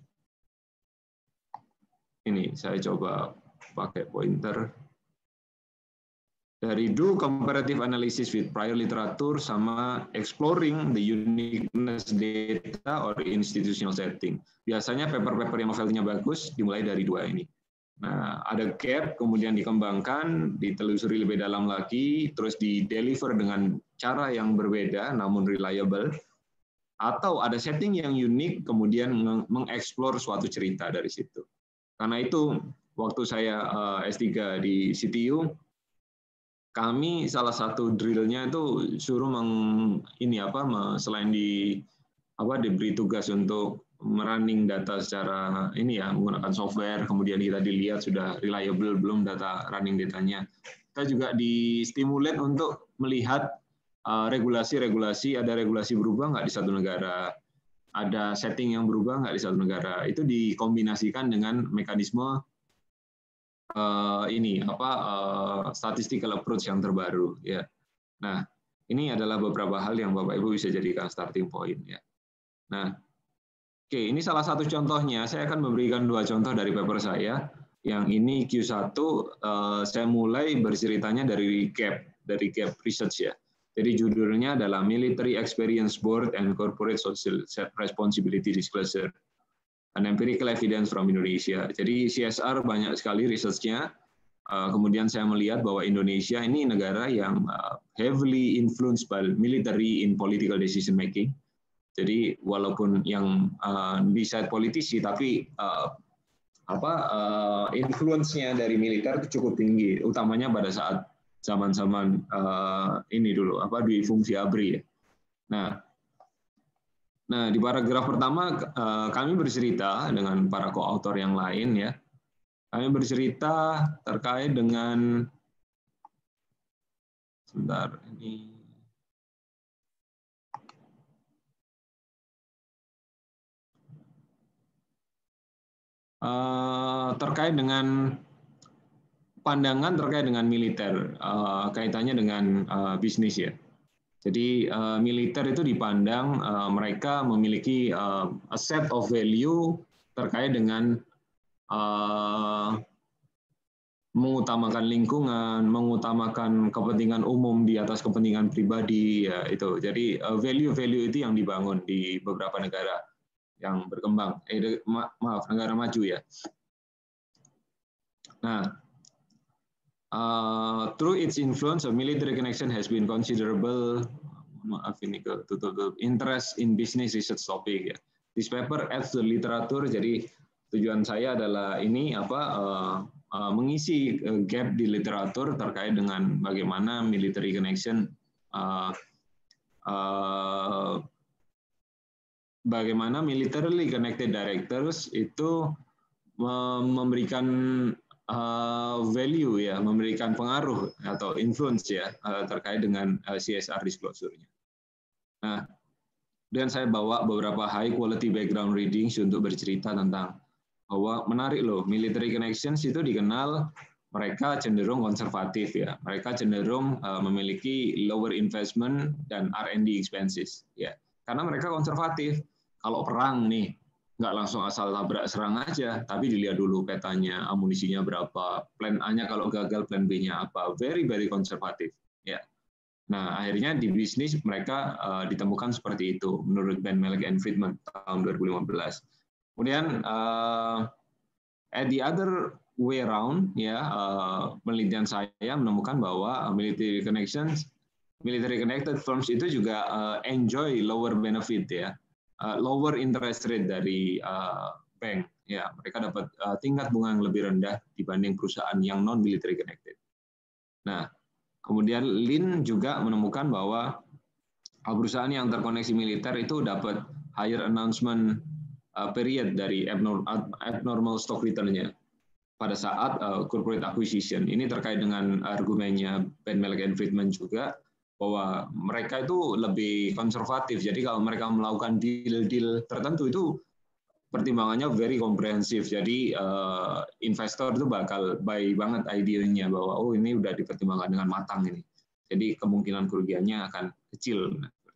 ini. Saya coba pakai pointer. Dari do comparative analysis with prior literature sama exploring the uniqueness data or institutional setting. Biasanya paper-paper yang novelty-nya bagus dimulai dari dua ini. Nah, ada gap, kemudian dikembangkan, ditelusuri lebih dalam lagi, terus di-deliver dengan cara yang berbeda namun reliable, atau ada setting yang unik, kemudian mengeksplor suatu cerita dari situ. Karena itu, waktu saya S tiga di C T U, kami salah satu drill-nya itu suruh meng, ini apa selain di apa diberi tugas untuk merunning data secara ini ya menggunakan software, kemudian kita dilihat sudah reliable belum data running datanya. Kita juga distimulat untuk melihat regulasi-regulasi, uh, ada regulasi berubah nggak di satu negara, ada setting yang berubah nggak di satu negara. Itu dikombinasikan dengan mekanisme Uh, ini apa uh, statistical approach yang terbaru ya. Nah, ini adalah beberapa hal yang Bapak Ibu bisa jadikan starting point ya. Nah, oke, ini salah satu contohnya. Saya akan memberikan dua contoh dari paper saya. Yang ini Q satu uh, saya mulai berceritanya dari gap, dari gap research ya. Jadi judulnya adalah Military Experience Board and Corporate Social Responsibility Disclosure. An empirical evidence from Indonesia. Jadi C S R banyak sekali research-nya. Kemudian saya melihat bahwa Indonesia ini negara yang heavily influenced by military in political decision making. Jadi walaupun yang di side politisi, tapi apa influence-nya dari militer itu cukup tinggi, utamanya pada saat zaman-zaman ini dulu apa di fungsi A B R I. Nah. Nah, di paragraf pertama kami bercerita dengan para koautor yang lain ya. Kami bercerita terkait dengan sebentar ini uh, terkait dengan pandangan terkait dengan militer, uh, kaitannya dengan uh, bisnis ya. Jadi uh, militer itu dipandang uh, mereka memiliki uh, a set of value terkait dengan uh, mengutamakan lingkungan, mengutamakan kepentingan umum di atas kepentingan pribadi, ya itu. Jadi uh, value-value itu yang dibangun di beberapa negara yang berkembang, eh, ma maaf negara maju ya. Nah, Uh, through its influence, a military connection has been considerable maaf ini ke tutup interest in business research topic ya. This paper adds the literature. Jadi tujuan saya adalah ini apa uh, uh, mengisi uh, gap di literatur terkait dengan bagaimana military connection, uh, uh, bagaimana militarily connected directors itu memberikan Uh, value ya, memberikan pengaruh atau influence ya uh, terkait dengan uh, C S R disclosure-nya. Nah, dan saya bawa beberapa high quality background readings untuk bercerita tentang bahwa menarik loh, military connections itu dikenal mereka cenderung konservatif ya, mereka cenderung uh, memiliki lower investment dan R and D expenses ya, karena mereka konservatif. Kalau perang nih nggak langsung asal tabrak serang aja, tapi dilihat dulu petanya, amunisinya berapa, plan A-nya kalau gagal, plan B-nya apa, very very konservatif, ya. Nah akhirnya di bisnis mereka uh, ditemukan seperti itu, menurut Ben Melek and Friedman tahun dua ribu lima belas. Kemudian uh, at the other way around, ya, uh, penelitian saya menemukan bahwa military connections, military connected firms itu juga uh, enjoy lower benefit ya. Uh, lower interest rate dari uh, bank, ya mereka dapat uh, tingkat bunga yang lebih rendah dibanding perusahaan yang non military connected. Nah, kemudian Lin juga menemukan bahwa uh, perusahaan yang terkoneksi militer itu dapat higher announcement uh, period dari abnormal, abnormal stock return-nya pada saat uh, corporate acquisition. Ini terkait dengan argumennya Ben Melek and Friedman juga, bahwa mereka itu lebih konservatif. Jadi kalau mereka melakukan deal-deal tertentu itu pertimbangannya very komprehensif. Jadi uh, investor itu bakal buy banget idenya bahwa oh ini udah dipertimbangkan dengan matang ini. Jadi kemungkinan kerugiannya akan kecil.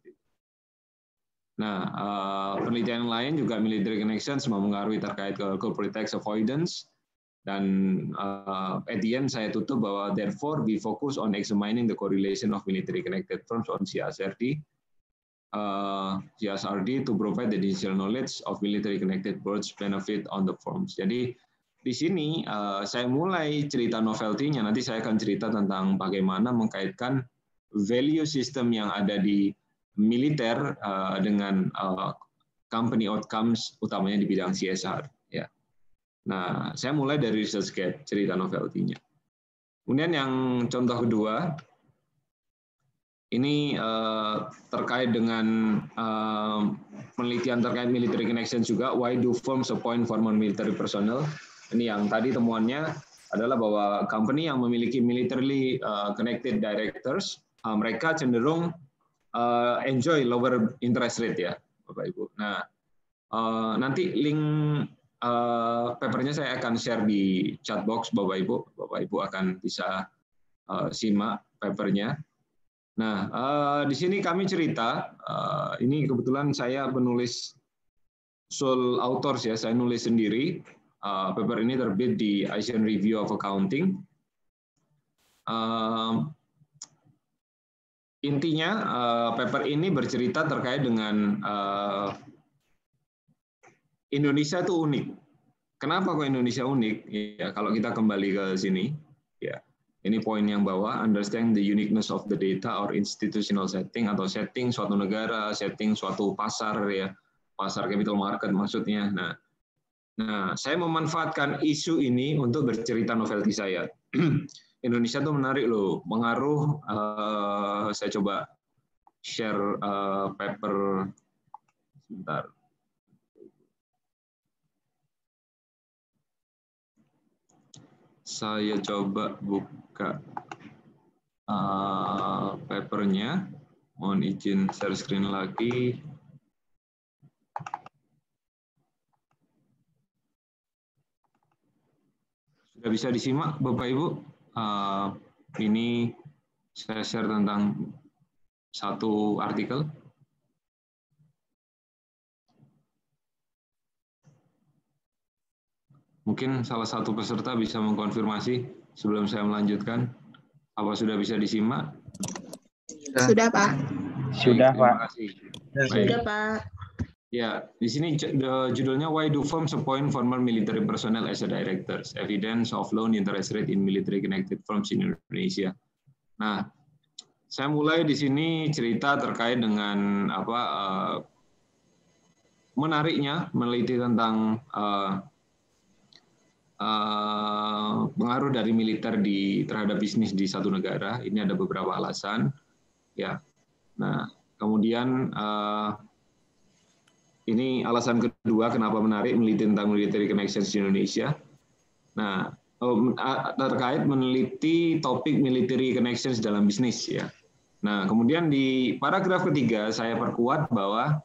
Nah, uh, penelitian lain juga military connections mempengaruhi terkait ke corporate tax avoidance. Dan uh, at the end saya tutup bahwa therefore we focus on examining the correlation of military connected firms on C S R D, uh, C S R D to provide the additional knowledge of military connected boards benefit on the firms. Jadi di sini uh, saya mulai cerita novelty-nya, nanti saya akan cerita tentang bagaimana mengkaitkan value system yang ada di militer uh, dengan uh, company outcomes utamanya di bidang C S R. Ya. Nah, saya mulai dari research gap, cerita novelty-nya. Kemudian yang contoh kedua, ini uh, terkait dengan uh, penelitian terkait military connection juga, why do firms appoint former military personnel? Ini yang tadi temuannya adalah bahwa company yang memiliki militarily uh, connected directors, uh, mereka cenderung uh, enjoy lower interest rate ya, Bapak Ibu. Nah, uh, nanti link Uh, papernya saya akan share di chat box Bapak Ibu. Bapak Ibu akan bisa uh, simak papernya. Nah, uh, di sini kami cerita, uh, ini kebetulan saya penulis sole authors ya, saya nulis sendiri. Uh, paper ini terbit di Asian Review of Accounting. Uh, intinya, uh, paper ini bercerita terkait dengan uh, Indonesia itu unik. Kenapa kok Indonesia unik? Ya, kalau kita kembali ke sini, ya, ini poin yang bawah, understand the uniqueness of the data or institutional setting atau setting suatu negara, setting suatu pasar ya, pasar capital market maksudnya. Nah, nah saya memanfaatkan isu ini untuk bercerita novelty saya. Indonesia tuh menarik loh, mengaruh. Uh, saya coba share uh, paper sebentar. Saya coba buka uh, papernya. Mohon izin share screen lagi. Sudah bisa disimak Bapak Ibu? Uh, ini saya share tentang satu artikel. Mungkin salah satu peserta bisa mengkonfirmasi sebelum saya melanjutkan. Apa sudah bisa disimak? Sudah, Pak. Sudah, Pak. Terima kasih. Sudah, Pak. Ya, di sini judulnya Why Do Firms Appoint Former Military Personnel as a Directors? Evidence of Low Interest Rate in Military Connected Firms in Indonesia. Nah, saya mulai di sini cerita terkait dengan apa uh, menariknya meneliti tentang uh, uh, pengaruh dari militer di terhadap bisnis di satu negara. Ini ada beberapa alasan, ya. Nah, kemudian uh, ini alasan kedua kenapa menarik meneliti tentang military connections di Indonesia. Nah, terkait meneliti topik military connections dalam bisnis ya. Nah, kemudian di paragraf ketiga saya perkuat bahwa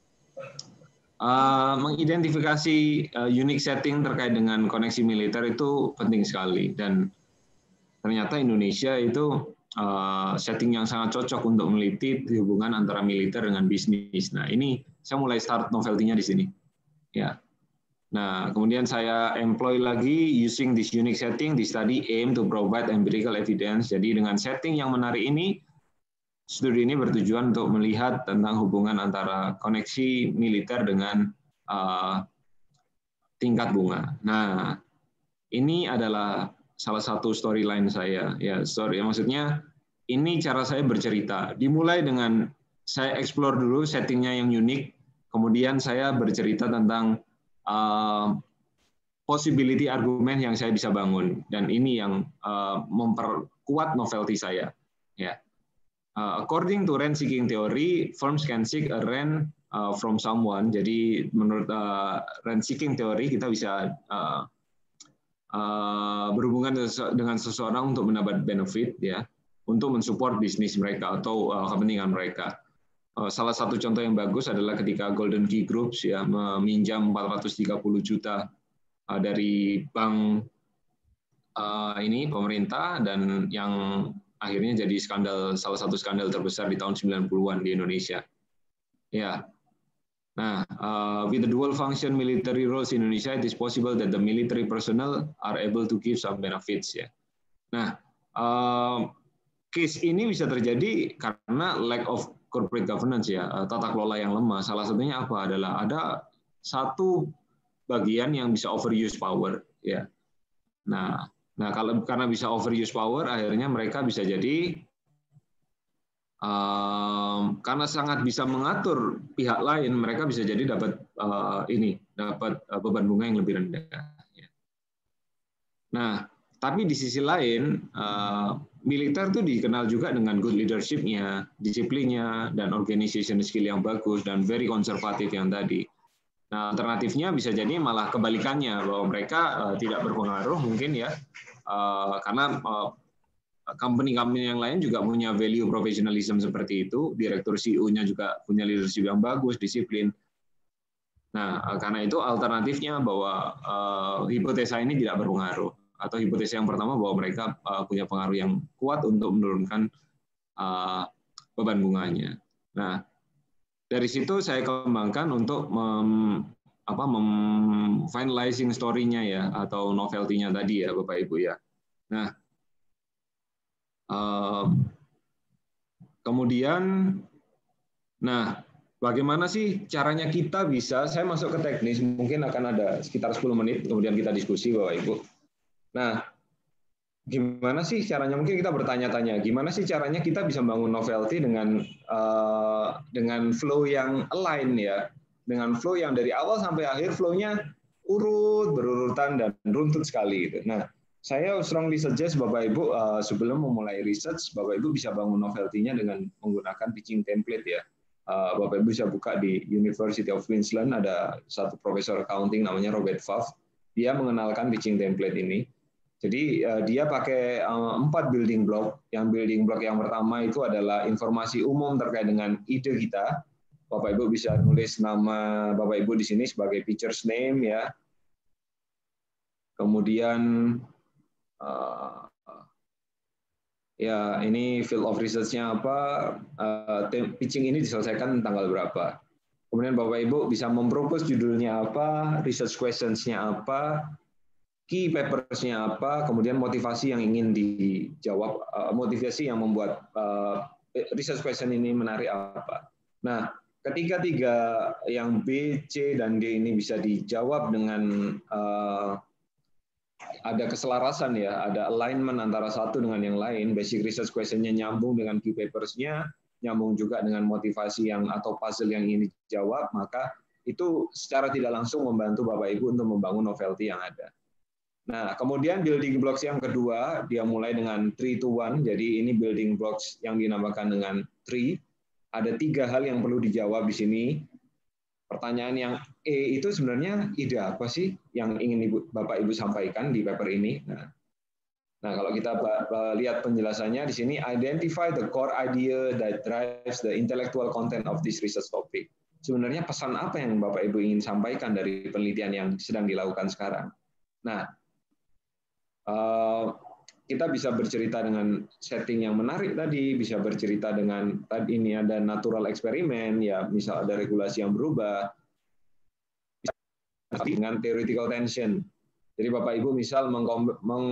uh, mengidentifikasi uh, unique setting terkait dengan koneksi militer itu penting sekali, dan ternyata Indonesia itu uh, setting yang sangat cocok untuk meneliti hubungan antara militer dengan bisnis. Nah, ini saya mulai start novelty-nya di sini. Ya. Nah, kemudian saya employ lagi using this unique setting, the study aim to provide empirical evidence. Jadi dengan setting yang menarik ini, studi ini bertujuan untuk melihat tentang hubungan antara koneksi militer dengan uh, tingkat bunga. Nah, ini adalah salah satu storyline saya. Ya, story maksudnya ini cara saya bercerita. Dimulai dengan saya explore dulu settingnya yang unik. Kemudian saya bercerita tentang uh, possibility argumen yang saya bisa bangun, dan ini yang uh, memperkuat novelty saya. Ya, uh, according to rent seeking theory, firms can seek a rent uh, from someone. Jadi menurut uh, rent seeking theory kita bisa uh, uh, berhubungan dengan seseorang untuk mendapat benefit, ya, untuk mensupport bisnis mereka atau uh, kepentingan mereka. Salah satu contoh yang bagus adalah ketika Golden Key Groups ya meminjam empat ratus tiga puluh juta dari bank uh, ini pemerintah, dan yang akhirnya jadi skandal, salah satu skandal terbesar di tahun sembilan puluhan di Indonesia. Ya. Nah, uh, with the dual function military roles in Indonesia, it is possible that the military personnel are able to give some benefits ya. Nah, uh, case ini bisa terjadi karena lack of corporate governance ya, tata kelola yang lemah. Salah satunya apa adalah ada satu bagian yang bisa overuse power ya. Nah, nah kalau karena bisa overuse power, akhirnya mereka bisa jadi um, karena sangat bisa mengatur pihak lain, mereka bisa jadi dapat uh, ini dapat uh, beban bunga yang lebih rendah. Ya. Nah, tapi di sisi lain, uh, militer itu dikenal juga dengan good leadership-nya, disiplinnya, dan organization skill yang bagus, dan very konservatif yang tadi. Nah, alternatifnya bisa jadi malah kebalikannya, bahwa mereka uh, tidak berpengaruh mungkin ya, uh, karena uh, company-company yang lain juga punya value professionalism seperti itu, direktur C E O-nya juga punya leadership yang bagus, disiplin. Nah, uh, karena itu alternatifnya bahwa uh, hipotesa ini tidak berpengaruh. Atau hipotesa yang pertama bahwa mereka uh, punya pengaruh yang kuat untuk menurunkan uh, beban bunganya. Nah, dari situ saya kembangkan untuk mem, apa, mem finalizing story-nya ya, atau novelty-nya tadi ya, Bapak Ibu ya. Nah, uh, kemudian, nah, bagaimana sih caranya kita bisa, saya masuk ke teknis, mungkin akan ada sekitar sepuluh menit, kemudian kita diskusi Bapak Ibu. Nah, gimana sih caranya? Mungkin kita bertanya-tanya, gimana sih caranya kita bisa bangun novelty dengan uh, dengan flow yang align ya, dengan flow yang dari awal sampai akhir flow-nya urut, berurutan dan runtut sekali gitu. Nah, saya strongly suggest Bapak Ibu uh, sebelum memulai research, Bapak Ibu bisa bangun novelty-nya dengan menggunakan pitching template ya. Uh, Bapak Ibu bisa buka di University of Queensland, ada satu profesor accounting namanya Robert Pfaff. Dia mengenalkan pitching template ini. Jadi dia pakai empat building block. Yang building block yang pertama itu adalah informasi umum terkait dengan ide kita. Bapak Ibu bisa nulis nama Bapak Ibu di sini sebagai pitcher's name ya. Kemudian Uh, ya, ini field of research-nya apa, uh, pitching ini diselesaikan tanggal berapa. Kemudian Bapak Ibu bisa mempropose judulnya apa, research questions-nya apa, key papers-nya apa, kemudian motivasi yang ingin dijawab, uh, motivasi yang membuat uh, research question ini menarik apa. Nah, ketika tiga yang B, C, dan D ini bisa dijawab dengan uh, ada keselarasan ya, ada alignment antara satu dengan yang lain, basic research question-nya nyambung dengan key papers-nya, nyambung juga dengan motivasi yang atau puzzle yang ingin dijawab, maka itu secara tidak langsung membantu Bapak Ibu untuk membangun novelty yang ada. Nah, kemudian building blocks yang kedua, dia mulai dengan three to one, jadi ini building blocks yang dinamakan dengan three. Ada tiga hal yang perlu dijawab di sini. Pertanyaan yang E itu sebenarnya ide apa sih yang ingin Ibu, Bapak Ibu sampaikan di paper ini? Nah, nah kalau kita lihat penjelasannya di sini, identify the core idea that drives the intellectual content of this research topic. Sebenarnya pesan apa yang Bapak Ibu ingin sampaikan dari penelitian yang sedang dilakukan sekarang? Nah, kita bisa bercerita dengan setting yang menarik tadi, bisa bercerita dengan tadi ini ada natural eksperimen, ya misal ada regulasi yang berubah, dengan theoretical tension. Jadi Bapak Ibu misal meng, meng,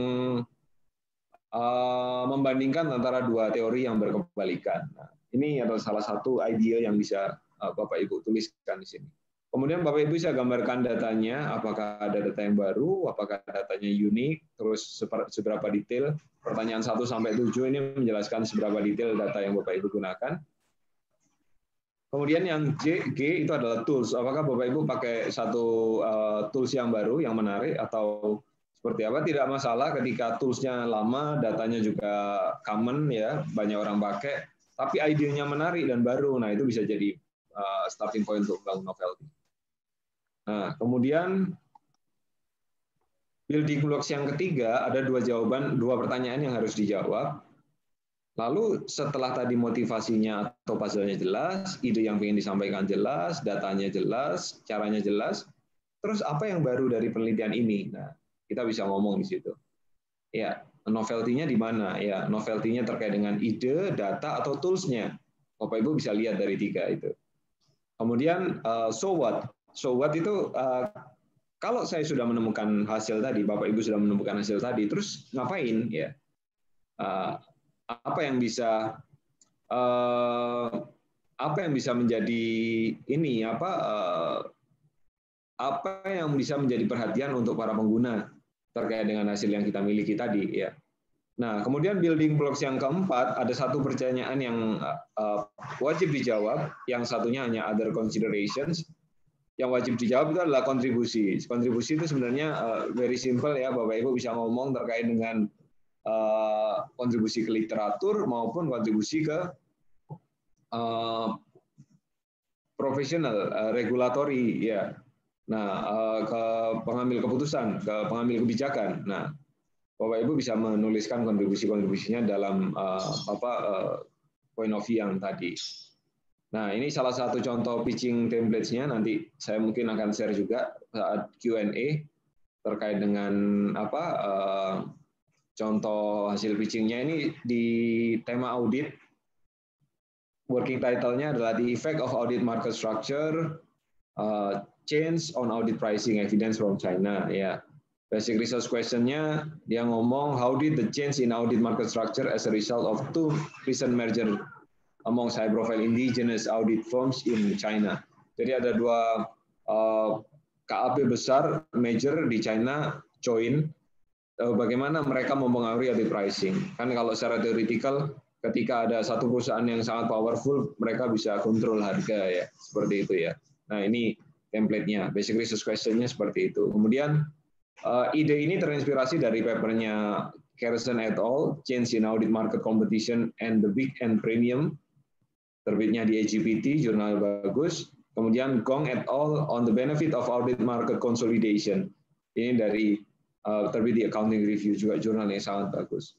uh, membandingkan antara dua teori yang berkebalikan. Nah, ini adalah salah satu ide yang bisa uh, Bapak Ibu tuliskan di sini. Kemudian Bapak Ibu bisa gambarkan datanya, apakah ada data yang baru, apakah datanya unik, terus seberapa detail. Pertanyaan satu sampai tujuh ini menjelaskan seberapa detail data yang Bapak Ibu gunakan. Kemudian yang G, G itu adalah tools. Apakah Bapak Ibu pakai satu uh, tools yang baru, yang menarik, atau seperti apa? Tidak masalah ketika toolsnya lama, datanya juga common, ya banyak orang pakai, tapi idenya menarik dan baru. Nah itu bisa jadi uh, starting point untuk bangun novelty. Nah, kemudian building blocks yang ketiga ada dua jawaban, dua pertanyaan yang harus dijawab. Lalu setelah tadi motivasinya atau puzzle-nya jelas, ide yang ingin disampaikan jelas, datanya jelas, caranya jelas, terus apa yang baru dari penelitian ini? Nah, kita bisa ngomong di situ. Ya, novelty-nya di mana? Ya, novelty-nya terkait dengan ide, data, atau tools-nya. Bapak Ibu bisa lihat dari tiga itu. Kemudian, so what? So what itu uh, kalau saya sudah menemukan hasil tadi, Bapak Ibu sudah menemukan hasil tadi, terus ngapain ya? Uh, apa yang bisa uh, apa yang bisa menjadi ini apa uh, apa yang bisa menjadi perhatian untuk para pengguna terkait dengan hasil yang kita miliki tadi ya. Nah, kemudian building blocks yang keempat ada satu pertanyaan yang uh, wajib dijawab, yang satunya hanya other considerations. Yang wajib dijawab itu adalah kontribusi. Kontribusi itu sebenarnya uh, very simple ya, Bapak Ibu bisa ngomong terkait dengan uh, kontribusi ke literatur maupun kontribusi ke uh, profesional, uh, regulatory ya. Nah, uh, ke pengambil keputusan, ke pengambil kebijakan. Nah, Bapak Ibu bisa menuliskan kontribusi-kontribusinya dalam uh, apa uh, point of view yang tadi. Nah, ini salah satu contoh pitching templates-nya, nanti saya mungkin akan share juga saat Q and A terkait dengan apa uh, contoh hasil pitching-nya. Ini di tema audit, working title-nya adalah The Effect of Audit Market Structure, uh, Change on Audit Pricing Evidence from China. Ya, basic research question-nya dia ngomong how did the change in audit market structure as a result of two recent merger among high-profile indigenous audit firms in China. Jadi ada dua uh, K A P besar, major di China, join. Uh, bagaimana mereka mempengaruhi audit pricing? Kan kalau secara theoretical, ketika ada satu perusahaan yang sangat powerful, mereka bisa kontrol harga ya, seperti itu ya. Nah ini template-nya, basic research question-nya seperti itu. Kemudian uh, ide ini terinspirasi dari papernya Carson et al., Change in Audit Market Competition and the Big and Premium, terbitnya di A G P T, jurnal bagus. Kemudian Gong et al. On the Benefit of Audit Market Consolidation. Ini dari uh, terbit di Accounting Review, juga jurnal yang sangat bagus.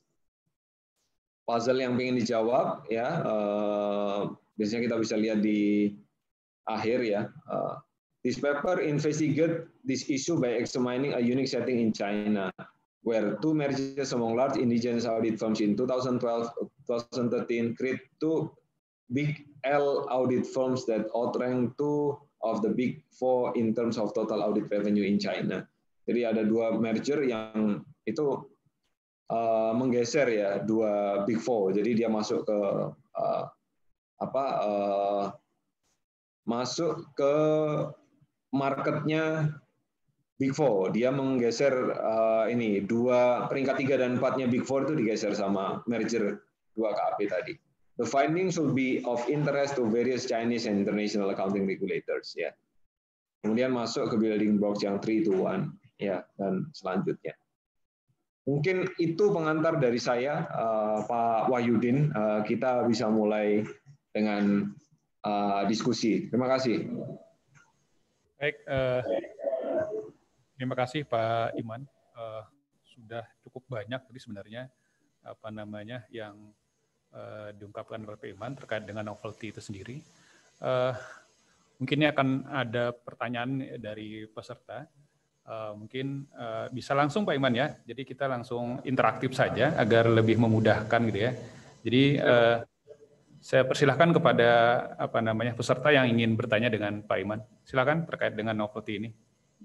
Puzzle yang ingin dijawab, ya uh, biasanya kita bisa lihat di akhir ya. Uh, this paper investigate this issue by examining a unique setting in China. where two mergers among large indigenous audit firms in two thousand twelve to twenty thirteen create two big L audit firms that outrank two of the big four in terms of total audit revenue in China. Jadi ada dua merger yang itu uh, menggeser ya dua big four. Jadi dia masuk ke uh, apa uh, masuk ke marketnya Big Four. Dia menggeser uh, ini dua peringkat tiga dan empatnya Big Four itu digeser sama merger dua K A P tadi. The findings will be of interest to various Chinese and international accounting regulators. Ya. Kemudian masuk ke building blocks yang three to one ya dan selanjutnya. Mungkin itu pengantar dari saya, uh, Pak Wahyudin. Uh, kita bisa mulai dengan uh, diskusi. Terima kasih. Baik, uh, terima kasih Pak Iman. Uh, sudah cukup banyak tadi sebenarnya apa namanya yang uh, diungkapkan oleh Pak Iman terkait dengan novelty itu sendiri. Uh, mungkin ini akan ada pertanyaan dari peserta. Uh, mungkin uh, bisa langsung Pak Iman ya. Jadi kita langsung interaktif saja agar lebih memudahkan gitu ya. Jadi uh, saya persilahkan kepada apa namanya peserta yang ingin bertanya dengan Pak Iman. Silakan terkait dengan novelty ini.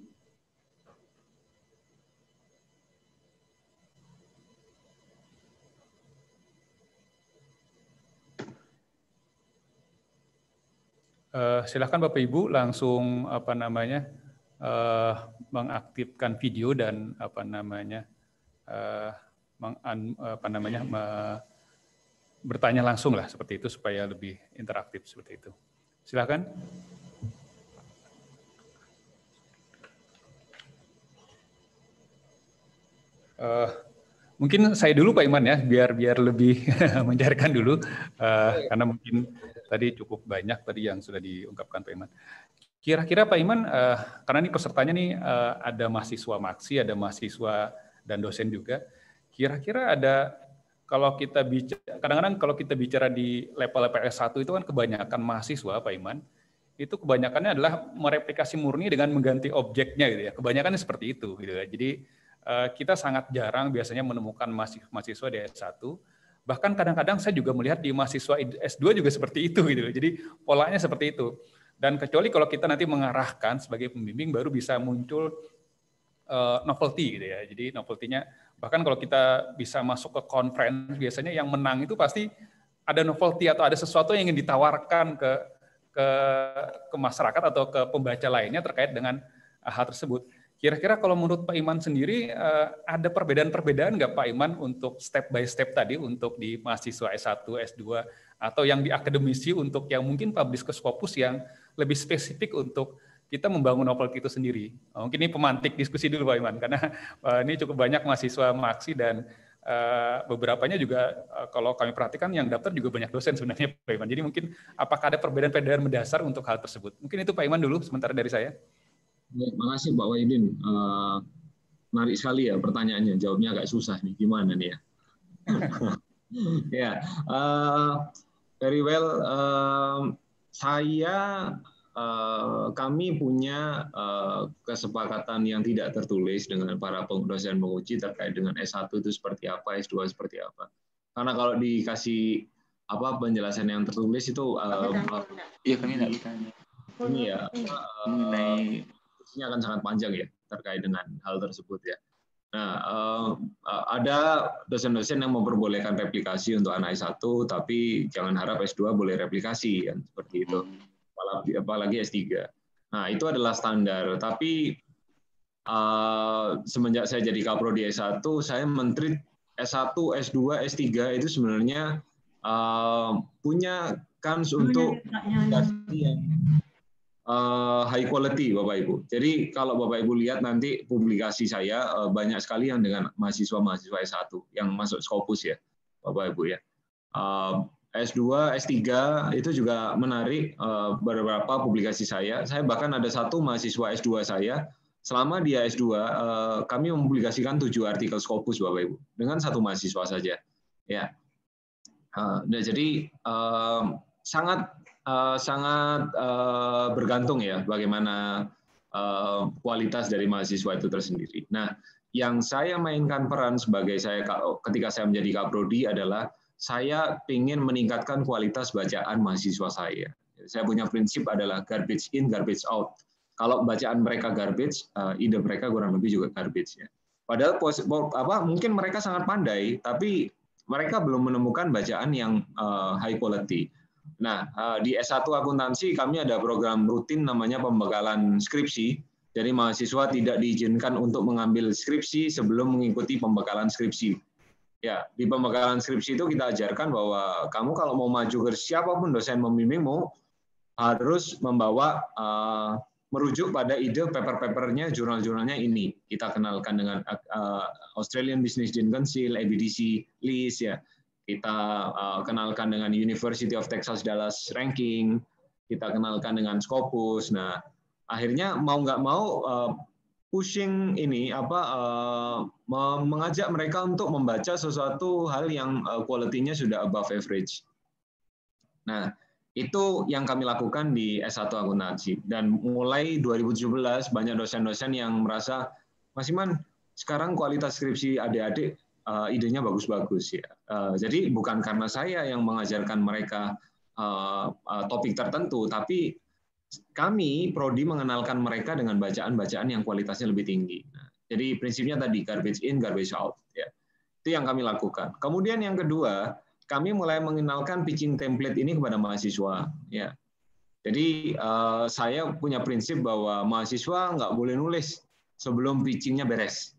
Uh, silakan Bapak Ibu langsung apa namanya uh, mengaktifkan video dan apa namanya uh, meng, apa namanya me, bertanya langsung lah seperti itu supaya lebih interaktif seperti itu. Silakan. Uh, mungkin saya dulu Pak Iman ya, biar biar lebih mencairkan dulu, uh, karena mungkin tadi cukup banyak tadi yang sudah diungkapkan Pak Iman. Kira-kira Pak Iman, uh, karena ini pesertanya nih uh, ada mahasiswa maksi, ada mahasiswa dan dosen juga. Kira-kira ada kalau kita bicara, kadang-kadang kalau kita bicara di level-level S satu itu kan kebanyakan mahasiswa Pak Iman, itu kebanyakannya adalah mereplikasi murni dengan mengganti objeknya gitu ya. Kebanyakannya seperti itu gitu ya. Jadi uh, kita sangat jarang biasanya menemukan mahasiswa di S satu. Bahkan kadang-kadang saya juga melihat di mahasiswa S dua juga seperti itu gitu. Jadi polanya seperti itu. Dan kecuali kalau kita nanti mengarahkan sebagai pembimbing baru bisa muncul uh, novelty gitu ya. Jadi novelty-nya bahkan kalau kita bisa masuk ke conference biasanya yang menang itu pasti ada novelty atau ada sesuatu yang ingin ditawarkan ke ke ke masyarakat atau ke pembaca lainnya terkait dengan hal tersebut. Kira-kira kalau menurut Pak Iman sendiri ada perbedaan-perbedaan nggak Pak Iman untuk step by step tadi untuk di mahasiswa S satu, S dua atau yang di akademisi untuk yang mungkin publish ke Scopus yang lebih spesifik untuk kita membangun novelty itu sendiri. Mungkin ini pemantik diskusi dulu Pak Iman karena ini cukup banyak mahasiswa maksi dan beberapanya juga kalau kami perhatikan yang daftar juga banyak dosen sebenarnya Pak Iman. Jadi mungkin apakah ada perbedaan-perbedaan mendasar untuk hal tersebut? Mungkin itu Pak Iman dulu sementara dari saya. Baik, makasih Pak Wahyudin. Uh, menarik sekali ya pertanyaannya, jawabnya agak susah nih, gimana nih ya? Ya, uh, very well. Uh, saya, uh, kami punya uh, kesepakatan yang tidak tertulis dengan para dosen penguji terkait dengan S satu itu seperti apa, S dua seperti apa. Karena kalau dikasih apa penjelasan yang tertulis itu, uh, iya kami tidak bertanya. Ini ya. Uh, mengenai ini akan sangat panjang ya terkait dengan hal tersebut ya. Nah, uh, ada dosen-dosen yang memperbolehkan replikasi untuk anak S satu, tapi jangan harap S dua boleh replikasi kan seperti itu. Apalagi, apalagi S tiga. Nah, itu adalah standar. Tapi uh, semenjak saya jadi kaprodi S satu, saya menteri S satu, S dua, S tiga itu sebenarnya uh, punya kans untuk yang Uh, high quality Bapak Ibu. Jadi kalau Bapak Ibu lihat nanti publikasi saya uh, banyak sekali yang dengan mahasiswa-mahasiswa S satu yang masuk Scopus ya Bapak Ibu ya. Uh, S dua, S tiga itu juga menarik uh, beberapa publikasi saya. Saya bahkan ada satu mahasiswa S dua saya, selama dia S dua uh, kami mempublikasikan tujuh artikel Scopus Bapak Ibu dengan satu mahasiswa saja. Ya. Uh, nah, jadi uh, sangat Uh, sangat uh, bergantung ya bagaimana uh, kualitas dari mahasiswa itu tersendiri. Nah, yang saya mainkan peran sebagai saya ketika saya menjadi Kaprodi adalah saya ingin meningkatkan kualitas bacaan mahasiswa saya. Saya punya prinsip adalah garbage in, garbage out. Kalau bacaan mereka garbage, uh, ide mereka kurang lebih juga garbage ya. Padahal apa, mungkin mereka sangat pandai, tapi mereka belum menemukan bacaan yang uh, high quality. Nah, di S satu akuntansi kami ada program rutin namanya pembekalan skripsi. Jadi mahasiswa tidak diizinkan untuk mengambil skripsi sebelum mengikuti pembekalan skripsi. Ya, di pembekalan skripsi itu kita ajarkan bahwa kamu kalau mau maju ke siapapun dosen membimbingmu harus membawa uh, merujuk pada ide paper-papernya, jurnal-jurnalnya ini. Kita kenalkan dengan uh, Australian Business Council, A B D C list ya. Kita uh, kenalkan dengan University of Texas Dallas ranking, kita kenalkan dengan Scopus. Nah, akhirnya mau nggak mau uh, pushing ini apa uh, mengajak mereka untuk membaca sesuatu hal yang uh, quality-nya sudah above average. Nah, itu yang kami lakukan di S satu akuntansi. Dan mulai dua ribu tujuh belas banyak dosen-dosen yang merasa, Mas Iman, sekarang kualitas skripsi adik-adik Uh, idenya bagus-bagus ya. Uh, jadi bukan karena saya yang mengajarkan mereka uh, uh, topik tertentu, tapi kami prodi mengenalkan mereka dengan bacaan-bacaan yang kualitasnya lebih tinggi. Nah, jadi prinsipnya tadi garbage in, garbage out. Ya. Itu yang kami lakukan. Kemudian yang kedua, kami mulai mengenalkan pitching template ini kepada mahasiswa. Ya. Jadi uh, saya punya prinsip bahwa mahasiswa nggak boleh nulis sebelum pitchingnya beres.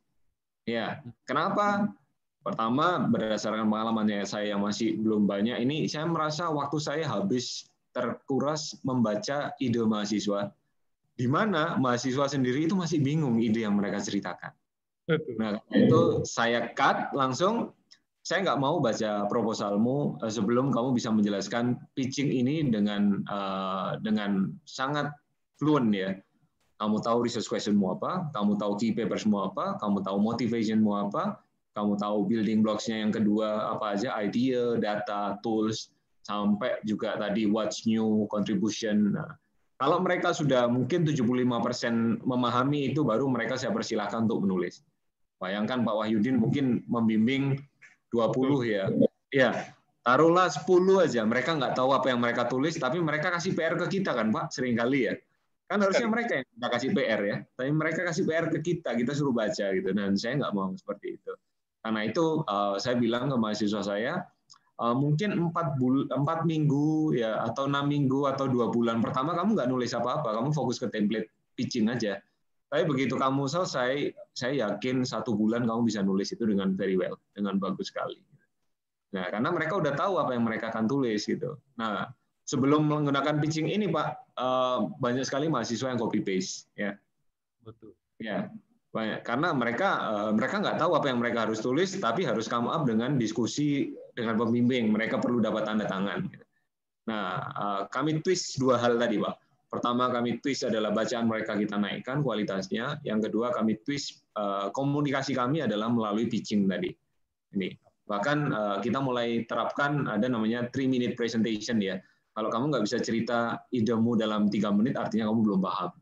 Ya. Kenapa? Pertama, berdasarkan pengalamannya saya yang masih belum banyak, ini saya merasa waktu saya habis terkuras membaca ide mahasiswa, di mana mahasiswa sendiri itu masih bingung ide yang mereka ceritakan. Nah, itu saya cut langsung, saya nggak mau baca proposalmu sebelum kamu bisa menjelaskan pitching ini dengan uh, dengan sangat fluent ya. Kamu tahu research questionmu apa, kamu tahu key papersmu apa, kamu tahu motivationmu apa, kamu tahu building blocks-nya yang kedua apa aja, idea, data, tools, sampai juga tadi what's new, contribution. Nah, kalau mereka sudah mungkin tujuh puluh lima persen memahami itu, baru mereka saya persilahkan untuk menulis. Bayangkan Pak Wahyudin mungkin membimbing dua puluh ya. Ya, taruhlah sepuluh aja. Mereka nggak tahu apa yang mereka tulis, tapi mereka kasih P R ke kita kan Pak, seringkali ya. Kan harusnya mereka yang kita kasih P R ya. Tapi mereka kasih P R ke kita, kita suruh baca gitu. Dan saya nggak mau seperti itu. Karena itu uh, saya bilang ke mahasiswa saya, uh, mungkin empat bul empat minggu ya atau enam minggu atau dua bulan pertama kamu nggak nulis apa-apa, kamu fokus ke template pitching aja. Tapi begitu kamu selesai, saya yakin satu bulan kamu bisa nulis itu dengan very well, dengan bagus sekali. Nah, karena mereka udah tahu apa yang mereka akan tulis gitu. Nah, sebelum menggunakan pitching ini Pak, uh, banyak sekali mahasiswa yang copy paste ya. Betul. Ya. Banyak. Karena mereka mereka nggak tahu apa yang mereka harus tulis, tapi harus come up dengan diskusi dengan pembimbing. Mereka perlu dapat tanda tangan. Nah, kami twist dua hal tadi, Pak. Pertama, kami twist adalah bacaan mereka kita naikkan kualitasnya. Yang kedua, kami twist komunikasi kami adalah melalui pitching tadi. Ini. Bahkan kita mulai terapkan ada namanya three minute presentation ya. Kalau kamu nggak bisa cerita idemu dalam tiga menit, artinya kamu belum paham.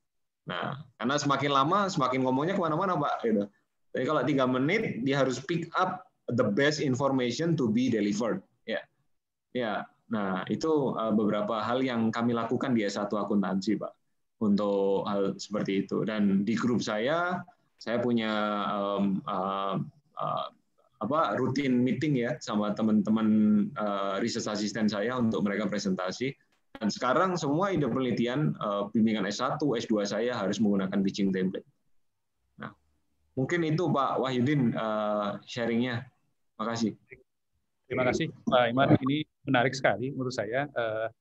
Nah, karena semakin lama, semakin ngomongnya kemana-mana, Pak. Gitu. Jadi kalau tiga menit, dia harus pick up the best information to be delivered. Ya, ya. Nah, itu beberapa hal yang kami lakukan di S satu akuntansi, Pak, untuk hal seperti itu. Dan di grup saya, saya punya um, uh, uh, apa rutin meeting ya sama teman-teman uh, research assistant saya untuk mereka presentasi. Dan sekarang semua ide penelitian uh, bimbingan S satu, S dua saya harus menggunakan pitching template. Nah, mungkin itu Pak Wahyudin uh, sharingnya. Makasih. Terima kasih Pak Iman. Ini menarik sekali menurut saya. Uh,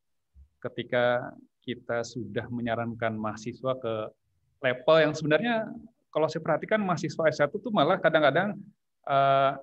ketika kita sudah menyarankan mahasiswa ke level yang sebenarnya kalau saya perhatikan mahasiswa S satu itu malah kadang-kadang uh,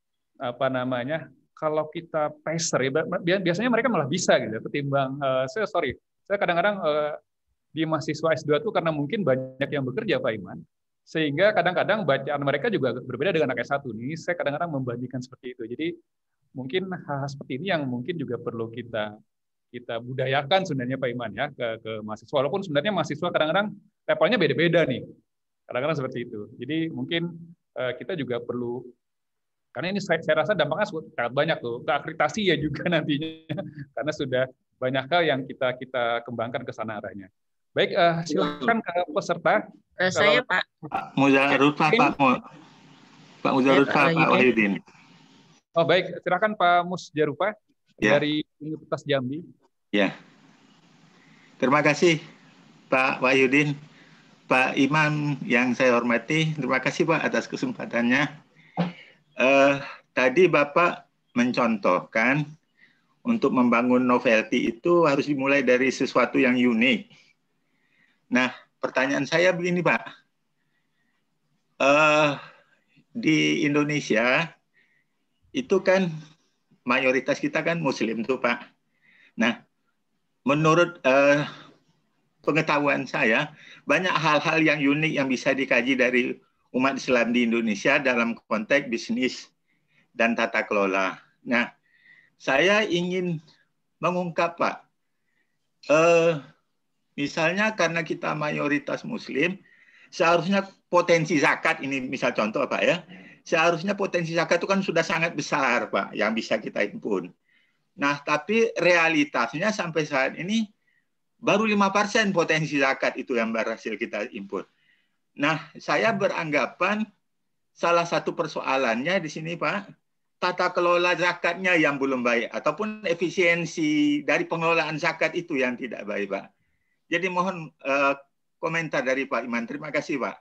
apa namanya? Kalau kita pacer ya biasanya mereka malah bisa gitu ketimbang uh, saya sorry saya kadang-kadang uh, di mahasiswa S dua itu karena mungkin banyak yang bekerja Pak Iman sehingga kadang-kadang bacaan mereka juga berbeda dengan anak S satu nih. Saya kadang-kadang membandingkan seperti itu. Jadi mungkin hal, -hal seperti ini yang mungkin juga perlu kita kita budayakan sebenarnya Pak Iman ya ke, ke mahasiswa. Walaupun sebenarnya mahasiswa kadang-kadang levelnya beda-beda nih. Kadang-kadang seperti itu. Jadi mungkin uh, kita juga perlu, karena ini saya, saya rasa dampaknya sangat banyak tuh, ke akreditasi ya juga nantinya, karena sudah banyak hal yang kita kita kembangkan ke sana arahnya. Baik, uh, silakan ke peserta. Uh, saya Pak. Pak Muzarufah, Pak Mu, Pak Muzarufah, Pak Wahyudin. Oh baik, silakan Pak Musjarufah ya. Dari Universitas Jambi. Ya. Terima kasih Pak Wahyudin, Pak Imam yang saya hormati. Terima kasih Pak atas kesempatannya. Uh, tadi Bapak mencontohkan untuk membangun novelty itu harus dimulai dari sesuatu yang unik. Nah, pertanyaan saya begini Pak. Uh, di Indonesia itu kan mayoritas kita kan Muslim tuh Pak. Nah, menurut uh, pengetahuan saya, banyak hal-hal yang unik yang bisa dikaji dari umat Islam di Indonesia dalam konteks bisnis dan tata kelola. Nah, saya ingin mengungkap Pak, uh, misalnya karena kita mayoritas Muslim, seharusnya potensi zakat, ini misal contoh Pak ya, seharusnya potensi zakat itu kan sudah sangat besar, Pak, yang bisa kita himpun. Nah, tapi realitasnya sampai saat ini baru lima persen potensi zakat itu yang berhasil kita himpun. Nah, saya beranggapan salah satu persoalannya di sini, Pak, tata kelola zakatnya yang belum baik, ataupun efisiensi dari pengelolaan zakat itu yang tidak baik, Pak. Jadi mohon uh, komentar dari Pak Iman. Terima kasih, Pak.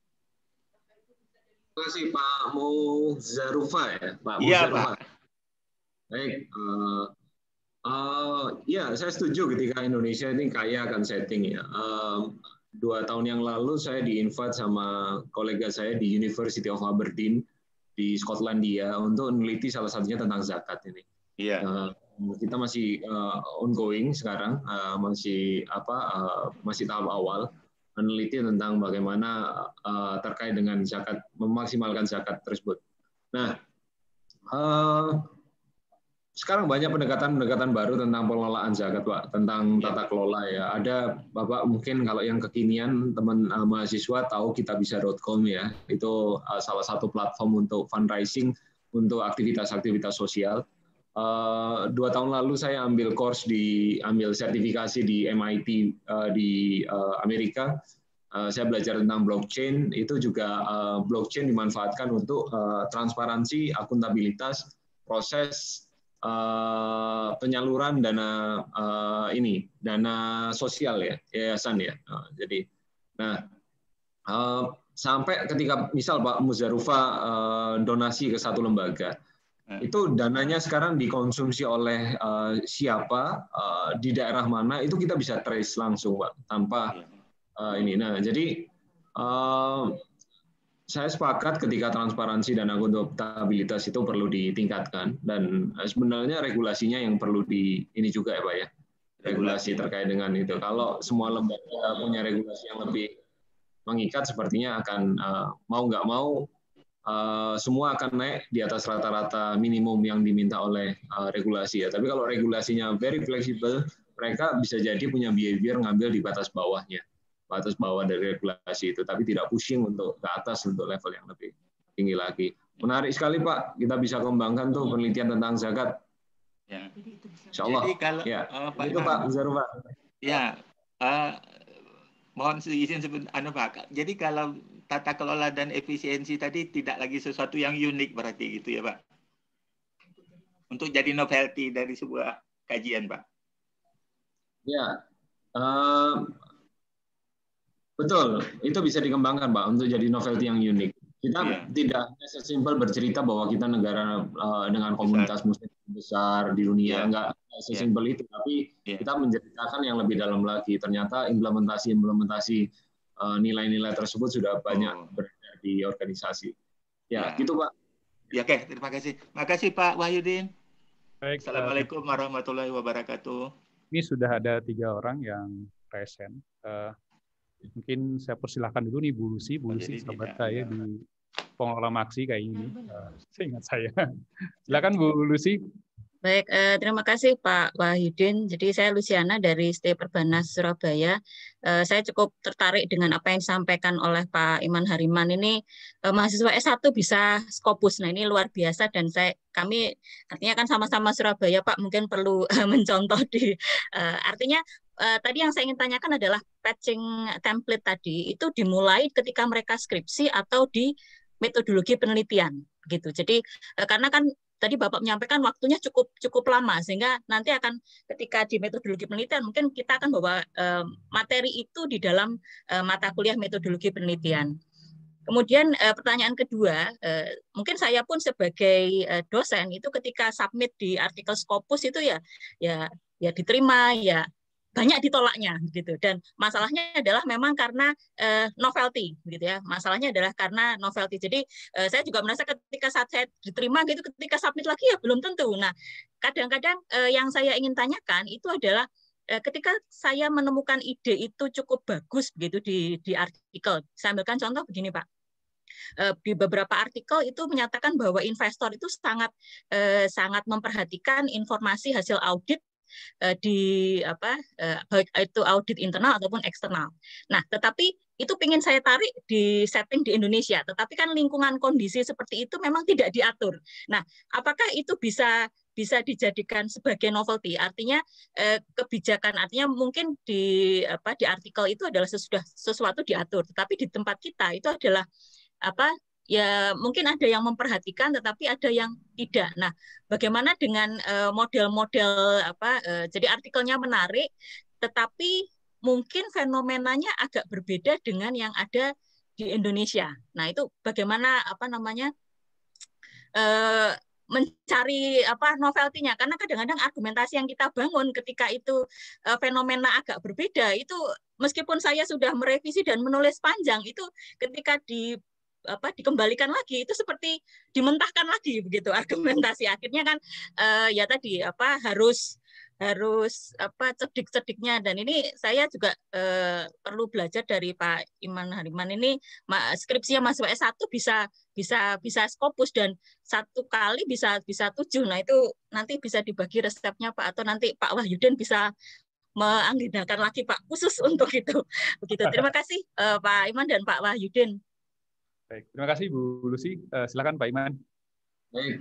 Terima kasih Pak Muzarufah ya, Pak Iya, Muzarufah. Pak. Baik, uh, uh, ya saya setuju ketika Indonesia ini kaya akan setting ya. Uh, dua tahun yang lalu saya di-invite sama kolega saya di University of Aberdeen di Skotlandia untuk meneliti salah satunya tentang zakat ini. Iya. Uh, kita masih uh, ongoing sekarang, uh, masih apa, uh, masih tahap awal. Meneliti tentang bagaimana uh, terkait dengan zakat, memaksimalkan zakat tersebut. Nah, uh, sekarang banyak pendekatan-pendekatan baru tentang pengelolaan zakat, Pak, tentang tata kelola ya. Ada Bapak mungkin kalau yang kekinian teman uh, mahasiswa tahu kitabisa dot com ya, itu uh, salah satu platform untuk fundraising untuk aktivitas-aktivitas sosial. Uh, dua tahun lalu saya ambil course di ambil sertifikasi di M I T uh, di uh, Amerika. Uh, saya belajar tentang blockchain. Itu juga uh, blockchain dimanfaatkan untuk uh, transparansi, akuntabilitas, proses uh, penyaluran dana uh, ini, dana sosial ya, yayasan ya. Uh, jadi, nah uh, sampai ketika misal Pak Muzarufah uh, donasi ke satu lembaga. Itu dananya sekarang dikonsumsi oleh uh, siapa, uh, di daerah mana, itu kita bisa trace langsung, Pak, tanpa uh, ini. Nah, jadi uh, saya sepakat ketika transparansi dan akuntabilitas itu perlu ditingkatkan, dan sebenarnya regulasinya yang perlu di ini juga ya, Pak ya, regulasi terkait dengan itu. Kalau semua lembaga punya regulasi yang lebih mengikat, sepertinya akan uh, mau nggak mau Uh, semua akan naik di atas rata-rata minimum yang diminta oleh uh, regulasi ya. Tapi kalau regulasinya very fleksibel, mereka bisa jadi punya behavior ngambil di batas bawahnya, batas bawah dari regulasi itu, tapi tidak pushing untuk ke atas untuk level yang lebih tinggi lagi. Menarik sekali Pak, kita bisa kembangkan tuh penelitian tentang zakat. Ya. Insya Allah. Jadi kalau ya. uh, Pak itu Pak Muzarufah. Ya, uh, mohon izin sebentar, anu Pak. Jadi kalau tata kelola dan efisiensi tadi tidak lagi sesuatu yang unik berarti gitu ya Pak? Untuk jadi novelty dari sebuah kajian Pak? Ya, uh, betul. Itu bisa dikembangkan Pak untuk jadi novelty yang unik. Kita yeah. tidak sesimpel bercerita bahwa kita negara uh, dengan komunitas besar. muslim besar di dunia, yeah. enggak sesimpel yeah. itu. Tapi yeah. kita menceritakan yang lebih dalam lagi. Ternyata implementasi-implementasi nilai-nilai tersebut sudah banyak oh. beredar di organisasi. Ya, ya. gitu Pak. Ya, oke, terima kasih. Makasih Pak Wahyudin. Baik. Assalamualaikum uh, warahmatullahi wabarakatuh. Ini sudah ada tiga orang yang present. Uh, mungkin saya persilahkan dulu nih Bu Lucy. Bu Lucy, oh, sahabat saya ya. Di pengelola Maksi kayak ini. Uh, seingat saya. Silakan Bu Lucy. Baik, eh, terima kasih Pak Wahyudin. Jadi saya Luciana dari S T Perbanas Surabaya. Eh, saya cukup tertarik dengan apa yang disampaikan oleh Pak Iman Hariman ini. Eh, mahasiswa S satu bisa Scopus. Nah ini luar biasa dan saya kami artinya kan sama-sama Surabaya Pak, mungkin perlu eh, mencontoh di eh, artinya eh, tadi yang saya ingin tanyakan adalah patching template tadi itu dimulai ketika mereka skripsi atau di metodologi penelitian gitu. Jadi eh, karena kan tadi Bapak menyampaikan waktunya cukup cukup lama sehingga nanti akan ketika di metodologi penelitian mungkin kita akan bawa eh, materi itu di dalam eh, mata kuliah metodologi penelitian. Kemudian eh, pertanyaan kedua, eh, mungkin saya pun sebagai eh, dosen itu ketika submit di artikel Scopus itu ya ya ya diterima ya banyak ditolaknya gitu dan masalahnya adalah memang karena uh, novelty gitu ya masalahnya adalah karena novelty jadi uh, saya juga merasa ketika saat saya diterima gitu ketika submit lagi ya belum tentu. Nah kadang-kadang uh, yang saya ingin tanyakan itu adalah uh, ketika saya menemukan ide itu cukup bagus begitu di di artikel, saya ambilkan contoh begini Pak. Di beberapa artikel itu menyatakan bahwa investor itu sangat uh, sangat memperhatikan informasi hasil audit di apa baik itu audit internal ataupun eksternal. Nah, tetapi itu ingin saya tarik di setting di Indonesia, tetapi kan lingkungan kondisi seperti itu memang tidak diatur. Nah, apakah itu bisa bisa dijadikan sebagai novelty? Artinya eh, kebijakan artinya mungkin di apa di artikel itu adalah sesudah sesuatu diatur, tetapi di tempat kita itu adalah apa ya mungkin ada yang memperhatikan tetapi ada yang tidak. Nah, bagaimana dengan model-model uh, apa uh, jadi artikelnya menarik tetapi mungkin fenomenanya agak berbeda dengan yang ada di Indonesia. Nah, itu bagaimana apa namanya uh, mencari apa novelty-nya karena kadang-kadang argumentasi yang kita bangun ketika itu uh, fenomena agak berbeda itu meskipun saya sudah merevisi dan menulis panjang itu ketika di apa dikembalikan lagi itu seperti dimentahkan lagi begitu argumentasi akhirnya kan uh, ya tadi apa harus harus apa cerdik-cerdiknya dan ini saya juga uh, perlu belajar dari Pak Iman Hariman ini skripsinya mahasiswa S satu bisa bisa bisa Scopus dan satu kali bisa bisa tujuh. Nah itu nanti bisa dibagi resepnya Pak atau nanti Pak Wahyudin bisa mengagendakan lagi Pak khusus untuk itu begitu. Terima kasih uh, Pak Iman dan Pak Wahyudin. Baik, terima kasih Bu Lucy. Uh, silakan Pak Iman. Baik.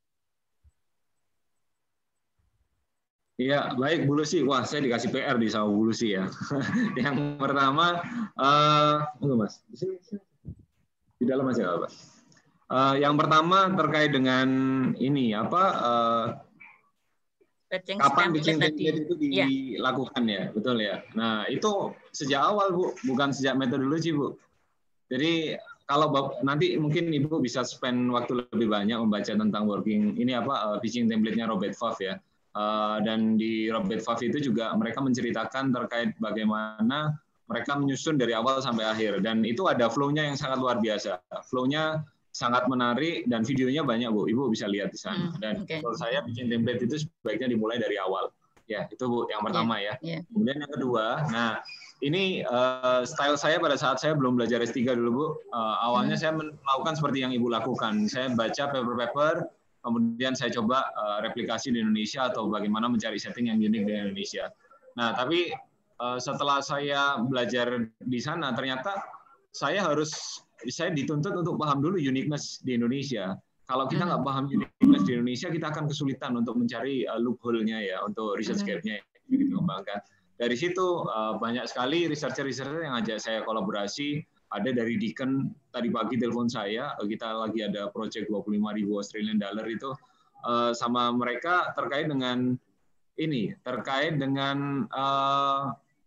Iya, baik Bu Lucy. Wah, saya dikasih P R di sama Bu Lucy ya. Yang pertama, uh, enggak Mas, di sini, di dalam aja Pak. Uh, yang pertama terkait dengan ini apa? Uh, kapan pitching template itu dilakukan ya, betul ya. Nah itu sejak awal Bu, bukan sejak metodologi Bu. Jadi kalau nanti mungkin Ibu bisa spend waktu lebih banyak membaca tentang working ini apa uh, pitching template-nya Robert Pfaff ya. Uh, dan di Robert Pfaff itu juga mereka menceritakan terkait bagaimana mereka menyusun dari awal sampai akhir dan itu ada flow-nya yang sangat luar biasa. Flow-nya sangat menarik dan videonya banyak Bu. Ibu bisa lihat di sana. Hmm, dan okay. Menurut saya pitching template itu sebaiknya dimulai dari awal. Ya, itu Bu yang pertama yeah, ya. Yeah. Kemudian yang kedua, nah ini uh, style saya pada saat saya belum belajar S tiga dulu Bu. Uh, awalnya hmm. saya melakukan seperti yang Ibu lakukan. Saya baca paper-paper, kemudian saya coba uh, replikasi di Indonesia atau bagaimana mencari setting yang unik di Indonesia. Nah, tapi uh, setelah saya belajar di sana, ternyata saya harus saya dituntut untuk paham dulu uniqueness di Indonesia. Kalau kita nggak paham uniqueness di Indonesia, kita akan kesulitan untuk mencari uh, loophole-nya ya, untuk research gap-nya yang dikembangkan. Dari situ uh, banyak sekali researcher-researcher yang ajak saya kolaborasi. Ada dari Deakin, tadi pagi telepon saya, kita lagi ada project dua puluh lima ribu Australian dollar itu uh, sama mereka terkait dengan ini, terkait dengan uh,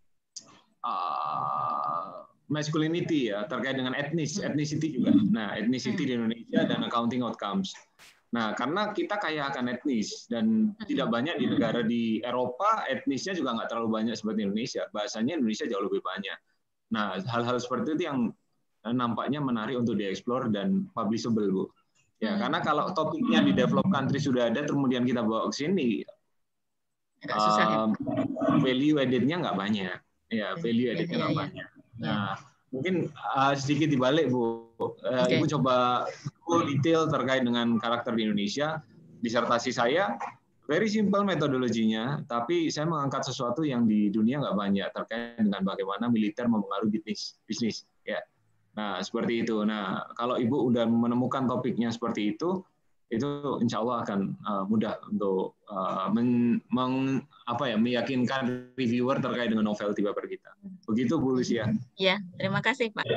uh, masculinity ya, terkait dengan etnis, ethnicity juga. Nah, ethnicity di Indonesia dan accounting outcomes. Nah, karena kita kaya akan etnis dan tidak banyak di negara di Eropa, etnisnya juga nggak terlalu banyak seperti Indonesia. Bahasanya Indonesia jauh lebih banyak. Nah, hal-hal seperti itu yang nampaknya menarik untuk dieksplor dan publishable, Bu. Ya, karena kalau topiknya di developed country sudah ada, kemudian kita bawa ke sini, uh, value added-nya nggak banyak. Ya, value added-nya nggak banyak. Nah, mungkin uh, sedikit dibalik, Bu. Uh, okay. Ibu coba full detail terkait dengan karakter di Indonesia. Disertasi saya very simple metodologinya, tapi saya mengangkat sesuatu yang di dunia nggak banyak terkait dengan bagaimana militer mempengaruhi bisnis. bisnis ya. Nah, seperti itu. Nah, kalau Ibu udah menemukan topiknya seperti itu, itu insya Allah akan uh, mudah untuk uh, men, meng, apa ya, meyakinkan reviewer terkait dengan novelty paper kita. Begitu Bu Lucia. Ya, terima kasih Pak.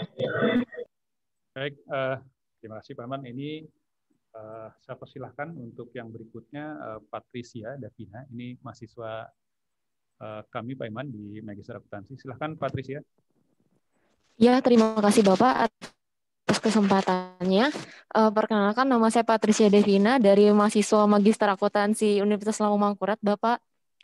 Baik, uh, terima kasih Pak Iman. Ini uh, saya persilahkan untuk yang berikutnya uh, Patricia Davina. Ini mahasiswa uh, kami Pak Iman di Magister Akuntansi. Silahkan Patricia. Ya, terima kasih Bapak atas kesempatannya. Uh, perkenalkan, nama saya Patricia Davina dari mahasiswa Magister Akuntansi Universitas Lampung Mangkurat. Bapak,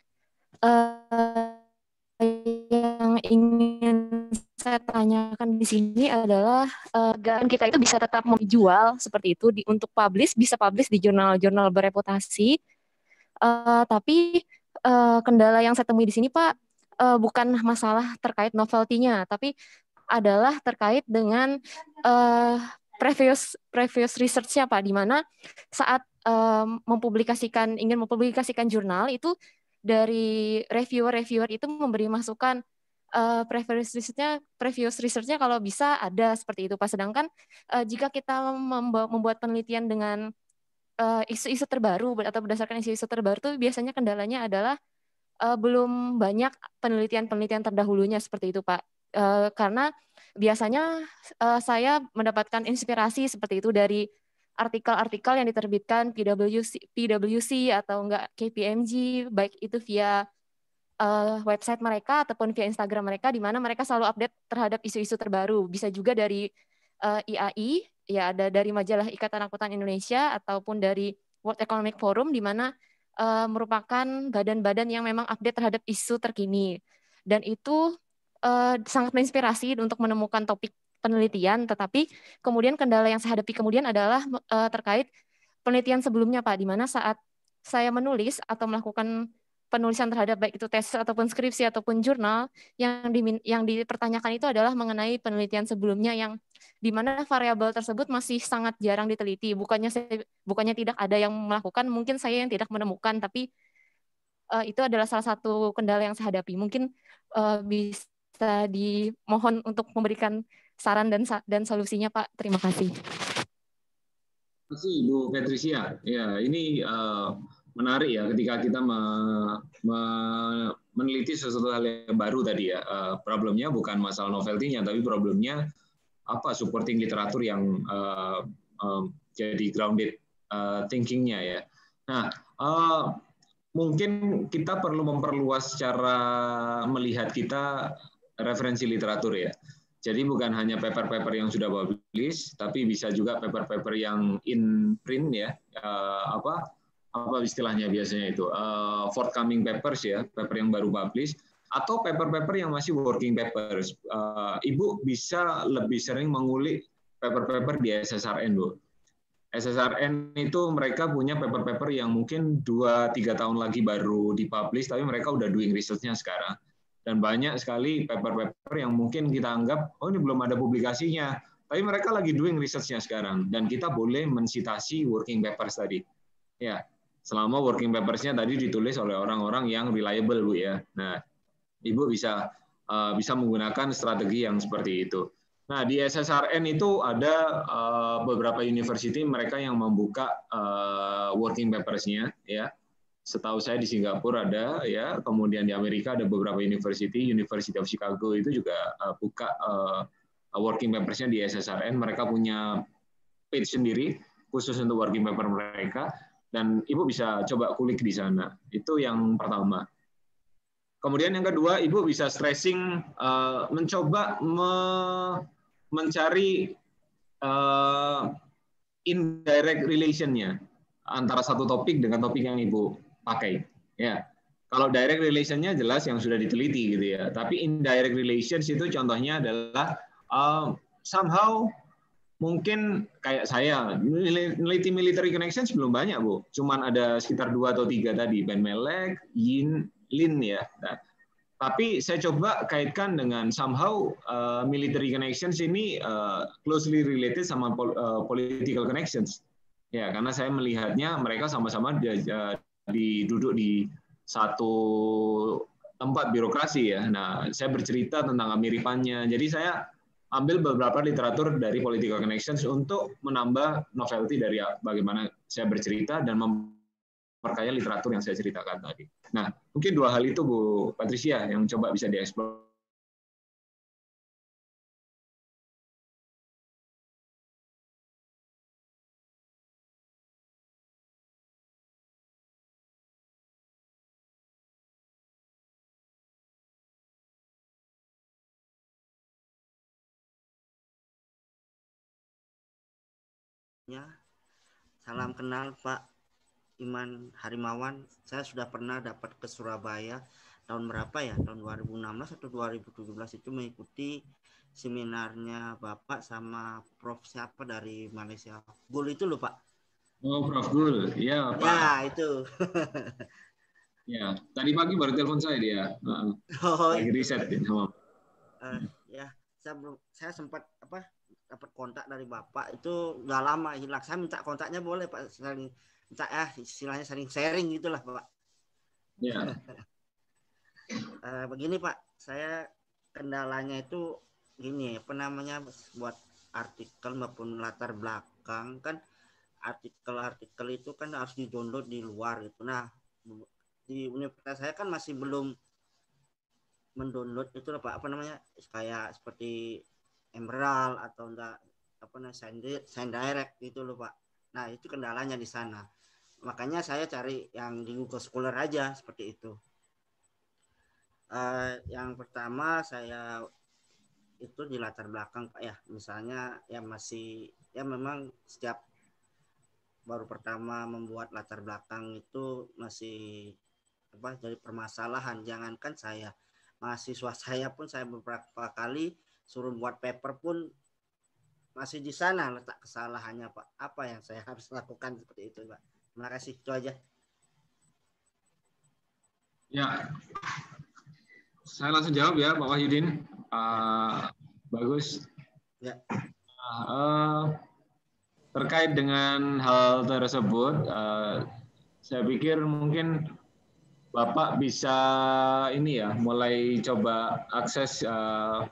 uh, yang ingin saya tanyakan di sini adalah uh, agar kita itu bisa tetap menjual seperti itu di, untuk publish, bisa publish di jurnal-jurnal bereputasi. Uh, tapi uh, kendala yang saya temui di sini Pak, uh, bukan masalah terkait novelty-nya, tapi adalah terkait dengan uh, previous previous research-nya Pak, di mana saat um, mempublikasikan ingin mempublikasikan jurnal itu dari reviewer-reviewer itu memberi masukan uh, previous research-nya previous research-nya kalau bisa ada seperti itu Pak. Sedangkan uh, jika kita membuat penelitian dengan uh, isu-isu terbaru atau berdasarkan isu-isu terbaru itu biasanya kendalanya adalah uh, belum banyak penelitian-penelitian terdahulunya seperti itu Pak. Uh, karena biasanya uh, saya mendapatkan inspirasi seperti itu dari artikel-artikel yang diterbitkan P W C, P W C atau enggak K P M G, baik itu via uh, website mereka ataupun via Instagram mereka, di mana mereka selalu update terhadap isu-isu terbaru. Bisa juga dari uh, I A I, ya ada dari majalah Ikatan Akuntan Indonesia ataupun dari World Economic Forum, di mana uh, merupakan badan-badan yang memang update terhadap isu terkini. Dan itu Uh, sangat menginspirasi untuk menemukan topik penelitian, tetapi kemudian kendala yang saya hadapi kemudian adalah uh, terkait penelitian sebelumnya Pak, di mana saat saya menulis atau melakukan penulisan terhadap baik itu tesis ataupun skripsi ataupun jurnal, yang di, yang dipertanyakan itu adalah mengenai penelitian sebelumnya yang di mana variabel tersebut masih sangat jarang diteliti. Bukannya saya, bukannya tidak ada yang melakukan, mungkin saya yang tidak menemukan, tapi uh, itu adalah salah satu kendala yang saya hadapi. Mungkin uh, bisa bisa dimohon untuk memberikan saran dan dan solusinya Pak. Terima kasih. Terima kasih Bu Patricia. Ya, ini uh, menarik ya ketika kita me, me, meneliti sesuatu hal yang baru tadi ya. Uh, problemnya bukan masalah novelty-nya, tapi problemnya apa supporting literatur yang uh, um, jadi grounded uh, thinking-nya ya. Nah, uh, mungkin kita perlu memperluas cara melihat kita referensi literatur ya. Jadi bukan hanya paper-paper yang sudah publish, tapi bisa juga paper-paper yang in print ya. Uh, apa apa istilahnya biasanya itu uh, forthcoming papers ya, paper yang baru publish, atau paper-paper yang masih working papers. Uh, Ibu bisa lebih sering mengulik paper-paper di S S R N Bu. S S R N itu mereka punya paper-paper yang mungkin dua tiga tahun lagi baru dipublish, tapi mereka udah doing research-nya sekarang. Dan banyak sekali paper-paper yang mungkin kita anggap, oh ini belum ada publikasinya, tapi mereka lagi doing research-nya sekarang. Dan kita boleh mensitasi working papers tadi. Ya, selama working papers-nya tadi ditulis oleh orang-orang yang reliable, Bu ya. Nah, Ibu bisa uh, bisa menggunakan strategi yang seperti itu. Nah, di S S R N itu ada uh, beberapa university mereka yang membuka uh, working papers-nya, ya. Setahu saya di Singapura ada, ya. Kemudian di Amerika ada beberapa university, University of Chicago itu juga uh, buka uh, working papers-nya di S S R N. Mereka punya page sendiri khusus untuk working paper mereka, dan Ibu bisa coba kulik di sana. Itu yang pertama. Kemudian yang kedua, Ibu bisa stressing, uh, mencoba me mencari uh, indirect relation-nya antara satu topik dengan topik yang Ibu pakai. Ya, kalau direct relation-nya jelas yang sudah diteliti gitu ya. Tapi indirect relations itu contohnya adalah uh, somehow mungkin kayak saya meneliti military connections belum banyak Bu. Cuman ada sekitar dua atau tiga tadi, Ben Melek, Yin, Lin ya. Nah, tapi saya coba kaitkan dengan somehow uh, military connections ini uh, closely related sama uh, political connections. Ya, karena saya melihatnya mereka sama-sama duduk di satu tempat birokrasi ya. Nah, saya bercerita tentang kemiripannya. Jadi saya ambil beberapa literatur dari Political Connections untuk menambah novelty dari bagaimana saya bercerita dan memperkaya literatur yang saya ceritakan tadi. Nah, mungkin dua hal itu Bu Patricia yang coba bisa dieksplor. Salam kenal Pak Iman Harimawan. Saya sudah pernah dapat ke Surabaya tahun berapa ya? Tahun dua ribu enam belas atau dua ribu tujuh belas itu mengikuti seminarnya Bapak sama Prof siapa dari Malaysia. Gul itu loh Pak. Oh, Prof Gul. Ya, Pak. Ya, itu. Ya, tadi pagi baru telepon saya dia. Uh, oh, lagi riset sama. Uh, ya, saya belum saya sempat apa? dapat kontak dari Bapak itu udah lama hilang. Saya minta kontaknya boleh Pak, saling minta ah istilahnya saling sharing gitulah Pak. Ya. uh, begini Pak, saya kendalanya itu gini apa namanya buat artikel maupun latar belakang kan artikel-artikel itu kan harus di-download di luar gitu. Nah, di universitas saya kan masih belum mendownload itu Pak apa namanya kayak seperti Emerald atau enggak apa namanya Sign Direct gitu loh Pak. Nah, itu kendalanya di sana. Makanya saya cari yang di Google Scholar aja seperti itu. Uh, yang pertama saya itu di latar belakang Pak ya. Misalnya ya masih ya memang setiap baru pertama membuat latar belakang itu masih apa jadi permasalahan. Jangankan saya, mahasiswa saya pun saya beberapa kali suruh buat paper pun masih di sana letak kesalahannya Pak. Apa yang saya harus lakukan seperti itu Pak? Terima kasih, itu aja. Ya, saya langsung jawab ya Pak Wahyudin. Uh, bagus. Ya. Uh, terkait dengan hal tersebut, uh, saya pikir mungkin Bapak bisa ini ya, mulai coba akses. Uh,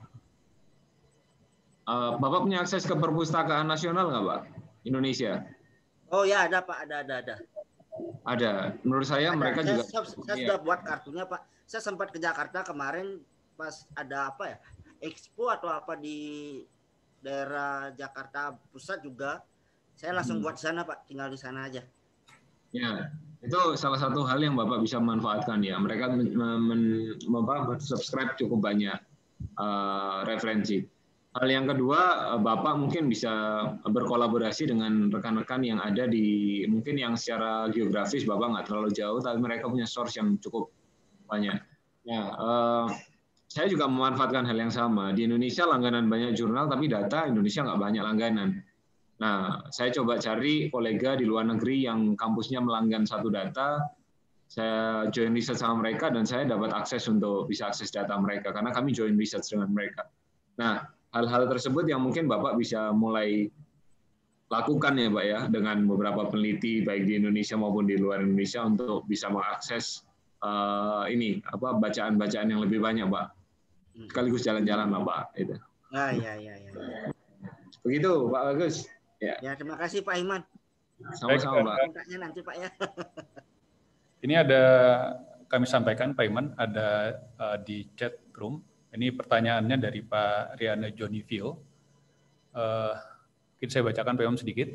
Uh, Bapak punya akses ke perpustakaan nasional nggak, Pak? Indonesia? Oh ya, ada Pak, ada, ada, ada. Ada. Menurut saya ada. Mereka saya, juga. Saya, saya iya. sudah buat kartunya, Pak. Saya sempat ke Jakarta kemarin pas ada apa ya, Expo atau apa di daerah Jakarta Pusat juga. Saya langsung hmm. buat di sana, Pak. Tinggal di sana aja. Ya, itu salah satu hal yang Bapak bisa manfaatkan ya. Mereka men, men, men, subscribe cukup banyak uh, referensi. Hal yang kedua, Bapak mungkin bisa berkolaborasi dengan rekan-rekan yang ada di, mungkin yang secara geografis Bapak nggak terlalu jauh, tapi mereka punya source yang cukup banyak. Ya, eh, saya juga memanfaatkan hal yang sama. Di Indonesia langganan banyak jurnal, tapi data Indonesia nggak banyak langganan. Nah, saya coba cari kolega di luar negeri yang kampusnya melanggan satu data, saya join research sama mereka, dan saya dapat akses untuk bisa akses data mereka, karena kami join research dengan mereka. Nah, hal-hal tersebut yang mungkin Bapak bisa mulai lakukan ya Pak ya, dengan beberapa peneliti baik di Indonesia maupun di luar Indonesia untuk bisa mengakses uh, ini apa bacaan-bacaan yang lebih banyak Pak. Sekaligus jalan-jalan lah Pak. Itu. Ah ya ya ya. Begitu Pak Bagus. Ya. Ya terima kasih Pak Iman. Sama-sama Pak. Kontaknya nanti Pak ya. Ini ada kami sampaikan Pak Iman ada uh, di chat room. Ini pertanyaannya dari Pak Riana Jonivio. Uh, mungkin saya bacakan Pak Imam sedikit.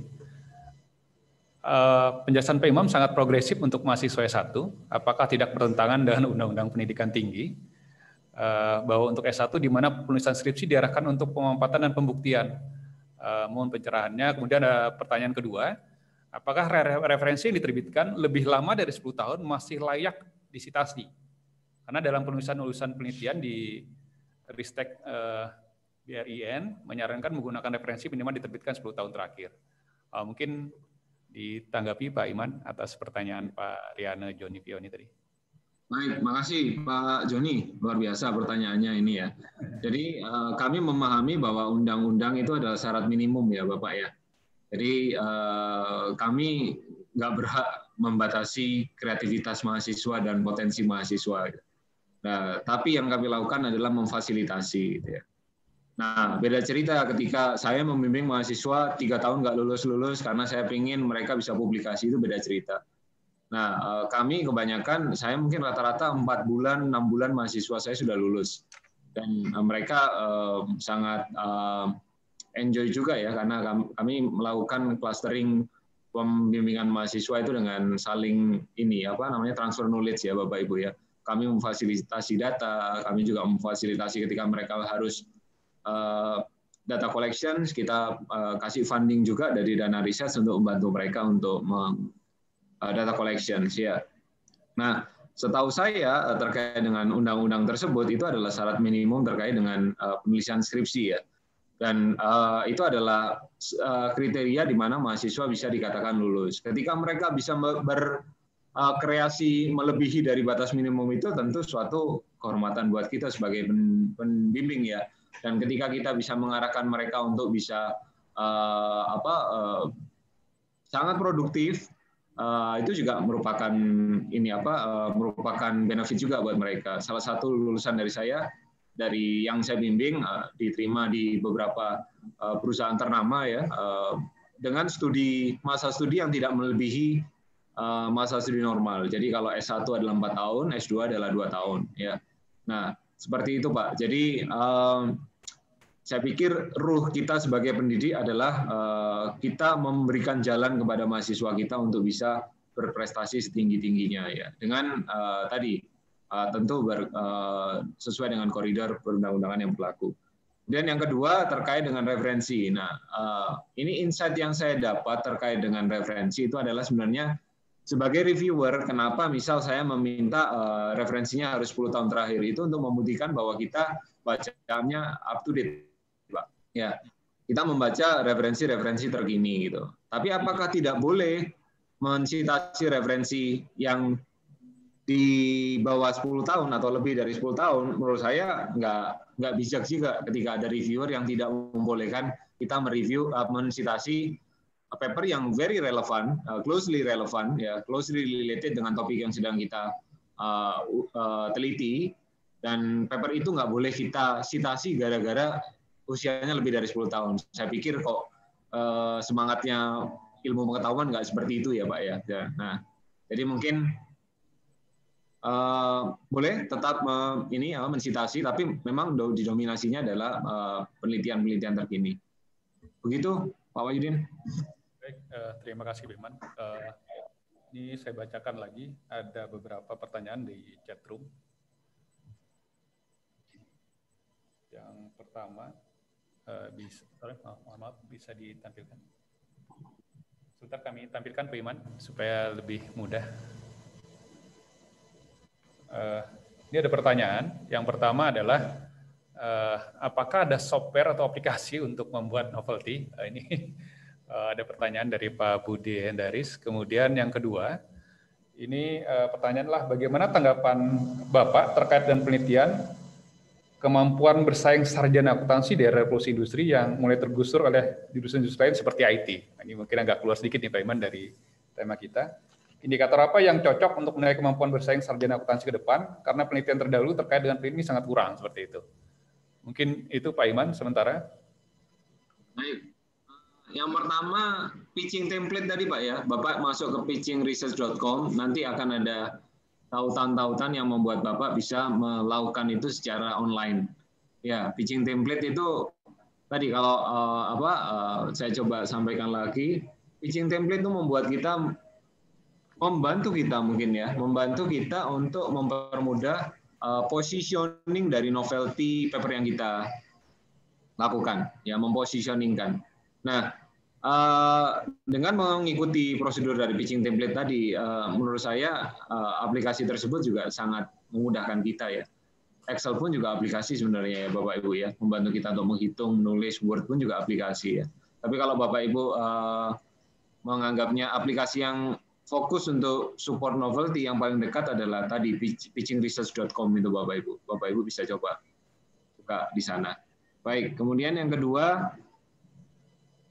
Uh, penjelasan Pak Imam sangat progresif untuk mahasiswa S satu. Apakah tidak bertentangan dengan Undang-Undang Pendidikan Tinggi? Uh, bahwa untuk S satu di mana penulisan skripsi diarahkan untuk pemampatan dan pembuktian. Uh, mohon pencerahannya. Kemudian ada pertanyaan kedua. Apakah referensi yang diterbitkan lebih lama dari sepuluh tahun masih layak disitasi? Karena dalam penulisan-penulisan penelitian di Ristek uh, B R I N menyarankan menggunakan referensi minimal diterbitkan sepuluh tahun terakhir. Uh, mungkin ditanggapi Pak Iman atas pertanyaan Pak Riana Jonivio ini tadi. Baik, makasih Pak Joni. Luar biasa pertanyaannya ini ya. Jadi uh, kami memahami bahwa undang-undang itu adalah syarat minimum ya Bapak ya. Jadi uh, kami nggak berhak membatasi kreativitas mahasiswa dan potensi mahasiswa. Nah, tapi yang kami lakukan adalah memfasilitasi. Gitu ya. Nah, beda cerita ketika saya membimbing mahasiswa tiga tahun nggak lulus-lulus karena saya ingin mereka bisa publikasi, itu beda cerita. Nah, kami kebanyakan, saya mungkin rata-rata empat bulan, enam bulan mahasiswa saya sudah lulus. Dan mereka uh, sangat uh, enjoy juga ya, karena kami melakukan clustering pembimbingan mahasiswa itu dengan saling ini apa namanya transfer knowledge ya Bapak Ibu ya. Kami memfasilitasi data, kami juga memfasilitasi ketika mereka harus uh, data collection, kita uh, kasih funding juga dari dana riset untuk membantu mereka untuk meng, uh, data collections ya. Nah, setahu saya terkait dengan undang-undang tersebut itu adalah syarat minimum terkait dengan uh, penulisan skripsi ya. Dan uh, itu adalah uh, kriteria di mana mahasiswa bisa dikatakan lulus. Ketika mereka bisa berkreasi uh, melebihi dari batas minimum itu, tentu suatu kehormatan buat kita sebagai pembimbing ya. Dan ketika kita bisa mengarahkan mereka untuk bisa uh, apa uh, sangat produktif, uh, itu juga merupakan ini apa uh, merupakan benefit juga buat mereka. Salah satu lulusan dari saya, dari yang saya bimbing uh, diterima di beberapa uh, perusahaan ternama ya uh, dengan studi masa studi yang tidak melebihi uh, masa studi normal. Jadi kalau S satu adalah empat tahun, S dua adalah dua tahun ya. Nah, seperti itu Pak. Jadi um, saya pikir ruh kita sebagai pendidik adalah uh, kita memberikan jalan kepada mahasiswa kita untuk bisa berprestasi setinggi-tingginya ya. Dengan uh, tadi Uh, tentu ber, uh, sesuai dengan koridor perundang-undangan yang berlaku. Dan yang kedua terkait dengan referensi. Nah, uh, ini insight yang saya dapat terkait dengan referensi itu adalah sebenarnya sebagai reviewer, kenapa misal saya meminta uh, referensinya harus sepuluh tahun terakhir itu untuk membuktikan bahwa kita bacanya up to date, Pak. Ya, kita membaca referensi-referensi terkini gitu. Tapi apakah tidak boleh mensitasi referensi yang di bawah sepuluh tahun atau lebih dari sepuluh tahun? Menurut saya nggak nggak bijak juga ketika ada reviewer yang tidak membolehkan kita mereview uh, mensitasi paper yang very relevan, uh, closely relevant ya, closely related dengan topik yang sedang kita uh, uh, teliti, dan paper itu nggak boleh kita sitasi gara-gara usianya lebih dari sepuluh tahun. Saya pikir kok uh, semangatnya ilmu pengetahuan nggak seperti itu ya Pak ya. Nah, jadi mungkin Uh, boleh tetap uh, ini uh, mensitasi, tapi memang didominasinya adalah uh, penelitian-penelitian terkini. Begitu, Pak Wahyudin. Baik, uh, terima kasih, Biman. Uh, ini saya bacakan lagi, ada beberapa pertanyaan di chat room. Yang pertama, uh, bisa, sorry, maaf, maaf, bisa ditampilkan. Sebentar kami tampilkan, Pak Iman, supaya lebih mudah. Uh, ini ada pertanyaan. Yang pertama adalah uh, apakah ada software atau aplikasi untuk membuat novelty? Uh, ini uh, ada pertanyaan dari Pak Budi Hendaris. Kemudian yang kedua, ini uh, pertanyaan adalah bagaimana tanggapan Bapak terkait dengan penelitian kemampuan bersaing sarjana akuntansi di era revolusi industri yang mulai tergusur oleh jurusan-jurusan lain seperti I T. Nah, ini mungkin agak keluar sedikit nih Pak Iman dari tema kita. Indikator apa yang cocok untuk menilai kemampuan bersaing sarjana akuntansi ke depan? Karena penelitian terdahulu terkait dengan ini sangat kurang seperti itu. Mungkin itu Pak Iman sementara. Baik. Yang pertama pitching template tadi Pak ya. Bapak masuk ke pitching research dot com, nanti akan ada tautan-tautan yang membuat Bapak bisa melakukan itu secara online. Ya, pitching template itu tadi kalau uh, apa uh, saya coba sampaikan lagi, pitching template itu membuat kita membantu kita mungkin ya, membantu kita untuk mempermudah uh, positioning dari novelty paper yang kita lakukan, ya mempositioningkan. Nah, uh, dengan mengikuti prosedur dari pitching template tadi, uh, menurut saya uh, aplikasi tersebut juga sangat memudahkan kita ya. Excel pun juga aplikasi sebenarnya ya Bapak Ibu ya, membantu kita untuk menghitung, menulis, Word pun juga aplikasi ya. Tapi kalau Bapak Ibu uh, menganggapnya aplikasi yang fokus untuk support novelty yang paling dekat adalah tadi pitching research dot com itu Bapak Ibu. Bapak Ibu bisa coba buka di sana. Baik, kemudian yang kedua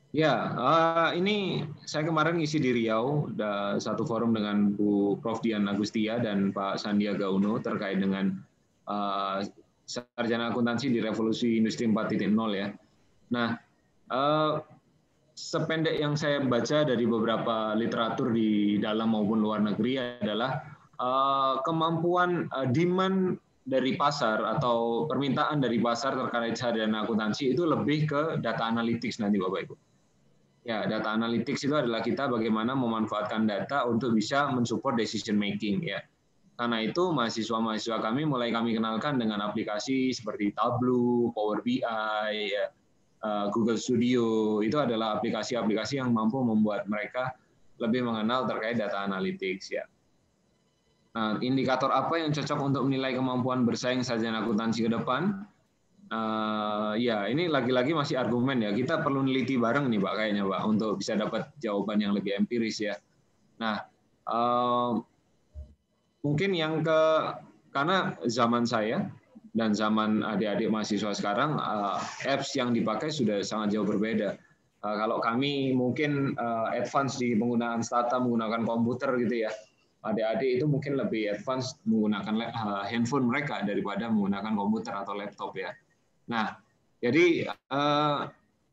Ya, uh, ini saya kemarin ngisi di Riau, ada satu forum dengan Bu Prof Dian Agustia dan Pak Sandiaga Uno terkait dengan uh, sarjana akuntansi di revolusi industri empat titik nol ya. Nah, uh, sependek yang saya baca dari beberapa literatur di dalam maupun luar negeri adalah uh, kemampuan uh, demand dari pasar atau permintaan dari pasar terkait sarjana akuntansi itu lebih ke data analytics nanti Bapak Ibu. Ya, data analytics itu adalah kita bagaimana memanfaatkan data untuk bisa mensupport decision making ya. Karena itu mahasiswa-mahasiswa kami mulai kami kenalkan dengan aplikasi seperti Tableau, Power B I, ya, Google Studio. Itu adalah aplikasi-aplikasi yang mampu membuat mereka lebih mengenal terkait data analytics ya. Nah, indikator apa yang cocok untuk menilai kemampuan bersaing sarjana akuntansi ke depan? Uh, ya, ini lagi-lagi masih argumen ya. Kita perlu neliti bareng nih, Pak, kayaknya, Pak, untuk bisa dapat jawaban yang lebih empiris ya. Nah, uh, mungkin yang ke karena zaman saya dan zaman adik-adik mahasiswa sekarang, uh, apps yang dipakai sudah sangat jauh berbeda. Uh, kalau kami mungkin uh, advance di penggunaan stata menggunakan komputer gitu ya. Adik-adik itu mungkin lebih advance menggunakan uh, handphone mereka daripada menggunakan komputer atau laptop ya. Nah, jadi uh,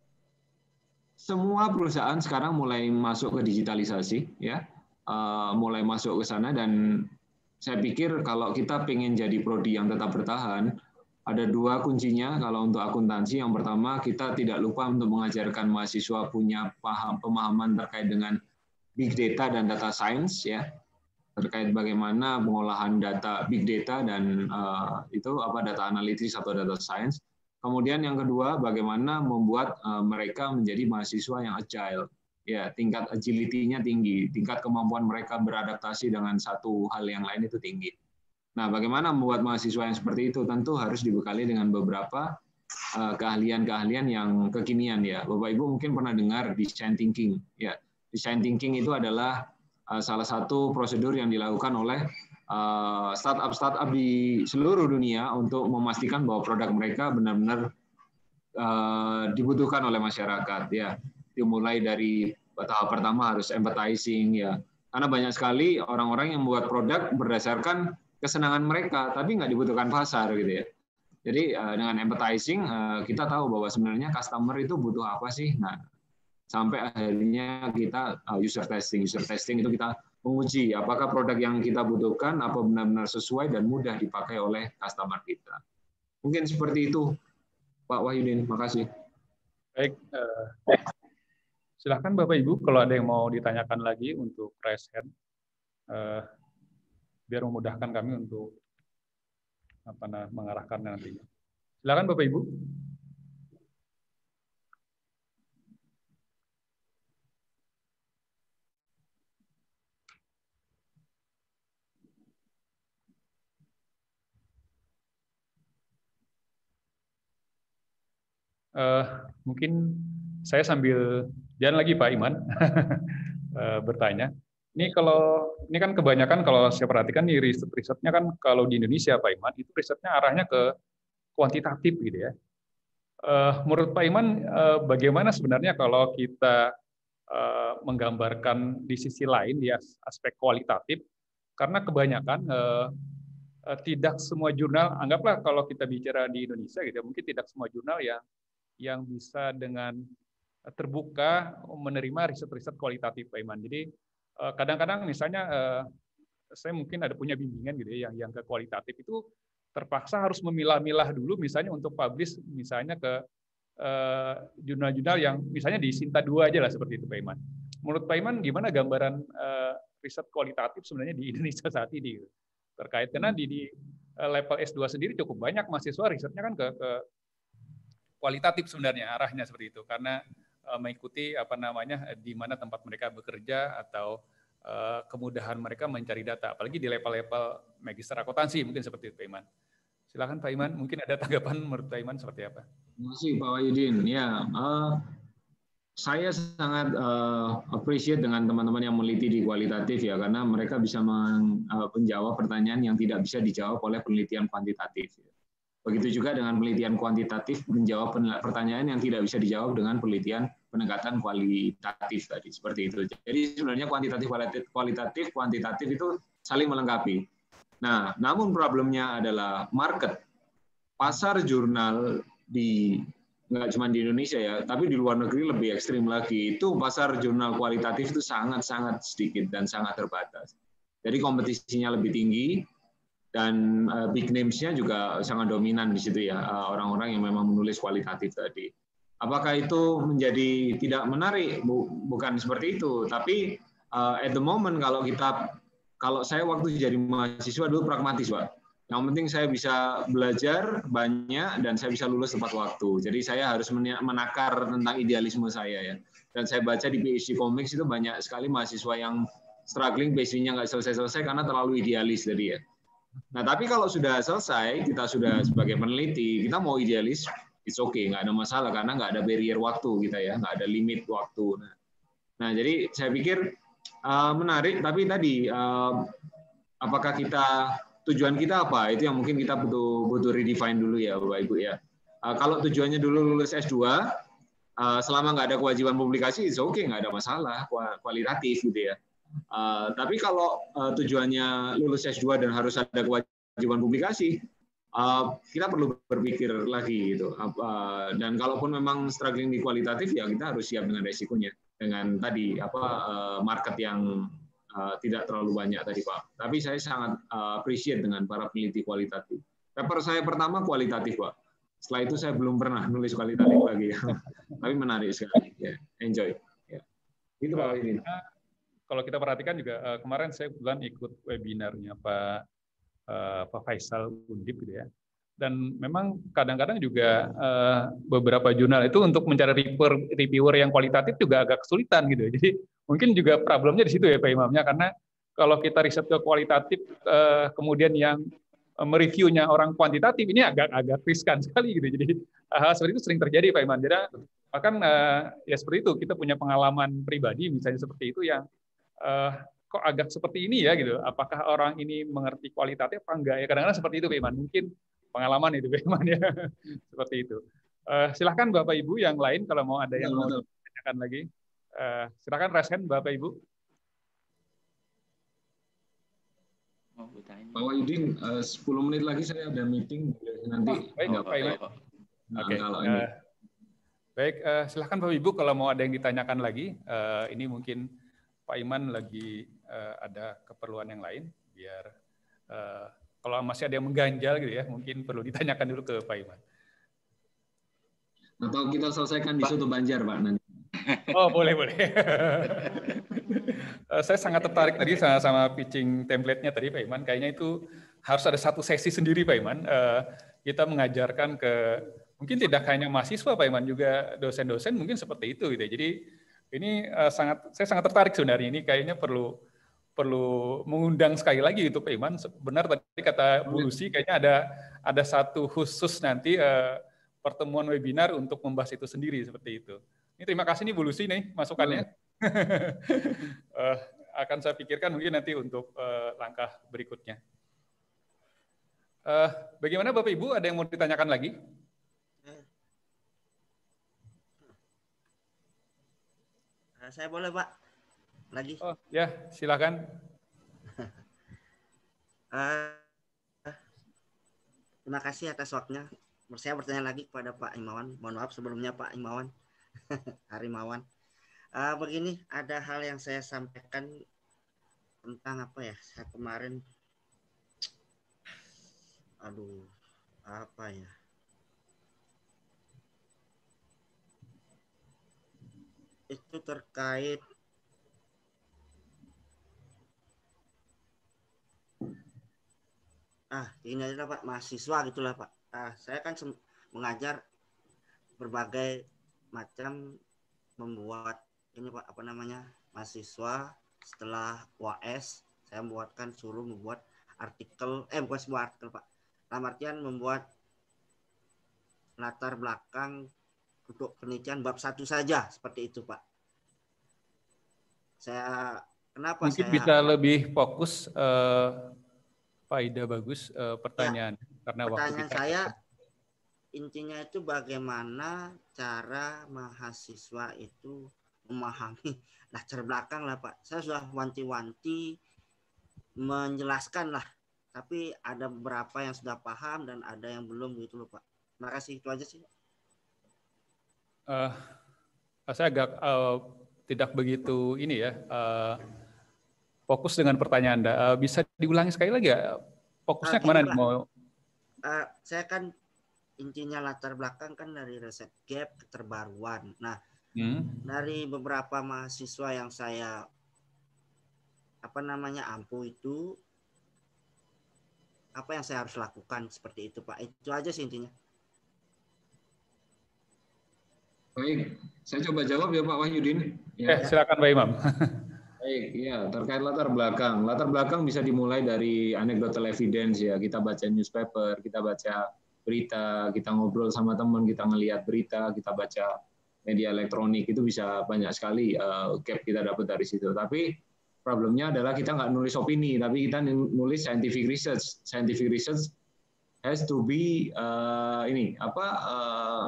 semua perusahaan sekarang mulai masuk ke digitalisasi, ya, uh, mulai masuk ke sana, dan saya pikir kalau kita pengen jadi prodi yang tetap bertahan, ada dua kuncinya kalau untuk akuntansi. Yang pertama, kita tidak lupa untuk mengajarkan mahasiswa punya paham pemahaman terkait dengan big data dan data science, ya, terkait bagaimana pengolahan data big data dan uh, itu apa data analytics atau data science. Kemudian yang kedua, bagaimana membuat uh, mereka menjadi mahasiswa yang agile. Ya, tingkat agility-nya tinggi, tingkat kemampuan mereka beradaptasi dengan satu hal yang lain itu tinggi. Nah, bagaimana membuat mahasiswa yang seperti itu? Tentu harus dibekali dengan beberapa uh, keahlian-keahlian yang kekinian ya. Bapak Ibu mungkin pernah dengar design thinking. Ya, design thinking itu adalah uh, salah satu prosedur yang dilakukan oleh startup-startup di seluruh dunia untuk memastikan bahwa produk mereka benar-benar uh, dibutuhkan oleh masyarakat. Ya, dimulai dari tahap pertama harus empathizing ya, karena banyak sekali orang-orang yang membuat produk berdasarkan kesenangan mereka, tapi nggak dibutuhkan pasar gitu ya. Jadi uh, dengan empathizing uh, kita tahu bahwa sebenarnya customer itu butuh apa sih. Nah, sampai akhirnya kita uh, user testing, user testing itu kita menguji apakah produk yang kita butuhkan apa benar-benar sesuai dan mudah dipakai oleh customer kita. Mungkin seperti itu, Pak Wahyudin. Makasih. Baik, uh, silakan Bapak Ibu kalau ada yang mau ditanyakan lagi untuk raise hand, uh, biar memudahkan kami untuk apa nah, mengarahkan nantinya. Silakan Bapak Ibu. Uh, mungkin saya sambil jalan lagi Pak Iman uh, bertanya. Ini kalau ini kan kebanyakan kalau saya perhatikan nih riset-risetnya kan kalau di Indonesia Pak Iman itu risetnya arahnya ke kuantitatif gitu ya. Uh, menurut Pak Iman uh, bagaimana sebenarnya kalau kita uh, menggambarkan di sisi lain di aspek kualitatif, karena kebanyakan uh, uh, tidak semua jurnal, anggaplah kalau kita bicara di Indonesia gitu, mungkin tidak semua jurnal yang yang bisa dengan terbuka menerima riset-riset kualitatif Pak Iman. Jadi kadang-kadang misalnya saya mungkin ada punya bimbingan gitu ya, yang yang ke kualitatif itu terpaksa harus memilah-milah dulu misalnya untuk publish misalnya ke jurnal-jurnal yang misalnya di Sinta dua aja lah seperti itu Pak Iman. Menurut Pak Iman gimana gambaran riset kualitatif sebenarnya di Indonesia saat ini terkait, karena di, di level S dua sendiri cukup banyak mahasiswa risetnya kan ke, ke kualitatif sebenarnya arahnya seperti itu, karena uh, mengikuti apa namanya di mana tempat mereka bekerja atau uh, kemudahan mereka mencari data, apalagi di level-level magister akuntansi mungkin seperti itu Pak Iman. Silakan Pak Iman, mungkin ada tanggapan menurut Pak Iman seperti apa? Terima kasih Pak Wahyudin. Ya, uh, saya sangat uh, appreciate dengan teman-teman yang meneliti di kualitatif ya, karena mereka bisa men, uh, menjawab pertanyaan yang tidak bisa dijawab oleh penelitian kuantitatif. Begitu juga dengan penelitian kuantitatif menjawab pertanyaan yang tidak bisa dijawab dengan penelitian pendekatan kualitatif tadi seperti itu. Jadi sebenarnya kuantitatif kualitatif kuantitatif itu saling melengkapi. Nah, namun problemnya adalah market pasar jurnal di nggak cuma di Indonesia ya, tapi di luar negeri lebih ekstrim lagi. Itu pasar jurnal kualitatif itu sangat-sangat sedikit dan sangat terbatas. Jadi kompetisinya lebih tinggi dan big names-nya juga sangat dominan di situ ya, orang-orang yang memang menulis kualitatif tadi. Apakah itu menjadi tidak menarik? Bukan seperti itu, tapi at the moment kalau kita kalau saya waktu jadi mahasiswa dulu pragmatis, Pak. Yang penting saya bisa belajar banyak dan saya bisa lulus tepat waktu. Jadi saya harus menakar tentang idealisme saya ya. Dan saya baca di P H D Comics itu banyak sekali mahasiswa yang struggling P H D-nya nggak selesai-selesai karena terlalu idealis tadi ya. Nah, tapi kalau sudah selesai, kita sudah sebagai peneliti, kita mau idealis, it's okay, nggak ada masalah karena nggak ada barrier waktu kita ya, nggak ada limit waktu. Nah, nah jadi saya pikir uh, menarik, tapi tadi uh, apakah kita tujuan kita apa? Itu yang mungkin kita butuh butuh redefine dulu ya, Bapak Ibu ya. Uh, kalau tujuannya dulu lulus S dua, uh, selama nggak ada kewajiban publikasi, it's okay, nggak ada masalah, kualitatif gitu ya. Uh, tapi kalau uh, tujuannya lulus S dua dan harus ada kewajiban publikasi, uh, kita perlu berpikir lagi gitu. Uh, dan kalaupun memang struggling di kualitatif ya kita harus siap dengan resikonya. Dengan tadi apa uh, market yang uh, tidak terlalu banyak tadi Pak. Tapi saya sangat uh, appreciate dengan para peneliti kualitatif. Paper saya pertama kualitatif Pak. Setelah itu saya belum pernah nulis kualitatif lagi. Tapi menarik sekali. Ya, enjoy. Ya. Itu Pak ini. Kalau kita perhatikan juga uh, kemarin saya kebetulan ikut webinarnya Pak uh, Pak Faisal Undip gitu ya. Dan memang kadang-kadang juga uh, beberapa jurnal itu untuk mencari reviewer, reviewer yang kualitatif juga agak kesulitan gitu. Jadi mungkin juga problemnya di situ ya Pak Imamnya, karena kalau kita riset ke kualitatif uh, kemudian yang uh, mereviewnya orang kuantitatif ini agak agak riskan sekali gitu. Jadi hal seperti itu sering terjadi Pak Iman. Jadi bahkan uh, ya seperti itu kita punya pengalaman pribadi misalnya seperti itu yang Uh, kok agak seperti ini ya gitu. Apakah orang ini mengerti kualitatif apa enggak ya? Kadang-kadang seperti itu Pak Iman. Mungkin pengalaman itu Pak Iman ya. Seperti itu. Uh, silahkan Bapak Ibu yang lain kalau mau ada yang betul, mau ditanyakan lagi. Uh, silahkan raise hand Bapak Ibu. Pak Wahyudin, uh, sepuluh menit lagi saya ada meeting nanti. Oh, baik oh, Pak Iman. Oke. Okay. Uh, baik, uh, silahkan Bapak Ibu kalau mau ada yang ditanyakan lagi. Uh, ini mungkin Pak Iman lagi uh, ada keperluan yang lain, biar uh, kalau masih ada yang mengganjal gitu ya, mungkin perlu ditanyakan dulu ke Pak Iman. Atau kita selesaikan di Soto Banjar, Pak, nanti. Oh, boleh, boleh. uh, saya sangat tertarik tadi sama, sama pitching template-nya tadi, Pak Iman. Kayaknya itu harus ada satu sesi sendiri, Pak Iman. Uh, kita mengajarkan ke, mungkin tidak hanya mahasiswa, Pak Iman, juga dosen-dosen mungkin seperti itu. Gitu. Jadi, ini uh, sangat, saya sangat tertarik sebenarnya. Ini kayaknya perlu perlu mengundang sekali lagi itu Pak Iman. Benar tadi kata Bu Lucy, kayaknya ada ada satu khusus nanti uh, pertemuan webinar untuk membahas itu sendiri seperti itu. Ini terima kasih nih Bu Lucy nih masukannya. uh, akan saya pikirkan mungkin nanti untuk uh, langkah berikutnya. Uh, bagaimana Bapak Ibu? Ada yang mau ditanyakan lagi? Saya boleh Pak lagi? Oh ya, silakan. uh, terima kasih atas waktunya. Saya bertanya lagi kepada Pak Imawan. Mohon maaf sebelumnya Pak Imawan, Harimawan. Uh, begini, ada hal yang saya sampaikan tentang apa ya? Saya kemarin, aduh, apa ya? Itu terkait ah ini adalah Pak mahasiswa gitulah Pak. Ah, saya kan mengajar berbagai macam membuat ini Pak apa namanya mahasiswa setelah U A S saya membuatkan suruh membuat artikel eh bukan sebuah artikel Pak. Dalam artian membuat latar belakang untuk penelitian bab satu saja seperti itu Pak. Saya kenapa mungkin saya bisa lebih fokus uh, Pak Ida bagus uh, pertanyaan ya, karena pertanyaan waktu kita saya intinya itu bagaimana cara mahasiswa itu memahami latar belakang lah Pak. Saya sudah wanti-wanti menjelaskan lah, tapi ada beberapa yang sudah paham dan ada yang belum gitu loh Pak. Terima kasih, itu aja sih. Uh, saya agak uh, tidak begitu ini ya, uh, fokus dengan pertanyaan Anda. Uh, bisa diulangi sekali lagi ya? Fokusnya uh, kemana nih mau? Uh, saya kan intinya latar belakang kan dari riset gap keterbaruan. Nah, hmm. dari beberapa mahasiswa yang saya apa namanya ampu itu, apa yang saya harus lakukan seperti itu Pak. Itu aja sih intinya. Baik, saya coba jawab ya Pak Wahyudin. Ya, eh, silakan Pak Imam. Baik, ya terkait latar belakang. Latar belakang bisa dimulai dari anecdotal evidence ya. Kita baca newspaper, kita baca berita, kita ngobrol sama teman, kita ngelihat berita, kita baca media elektronik, itu bisa banyak sekali uh, gap kita dapat dari situ. Tapi problemnya adalah kita nggak nulis opini, tapi kita nulis scientific research. Scientific research has to be uh, ini apa uh,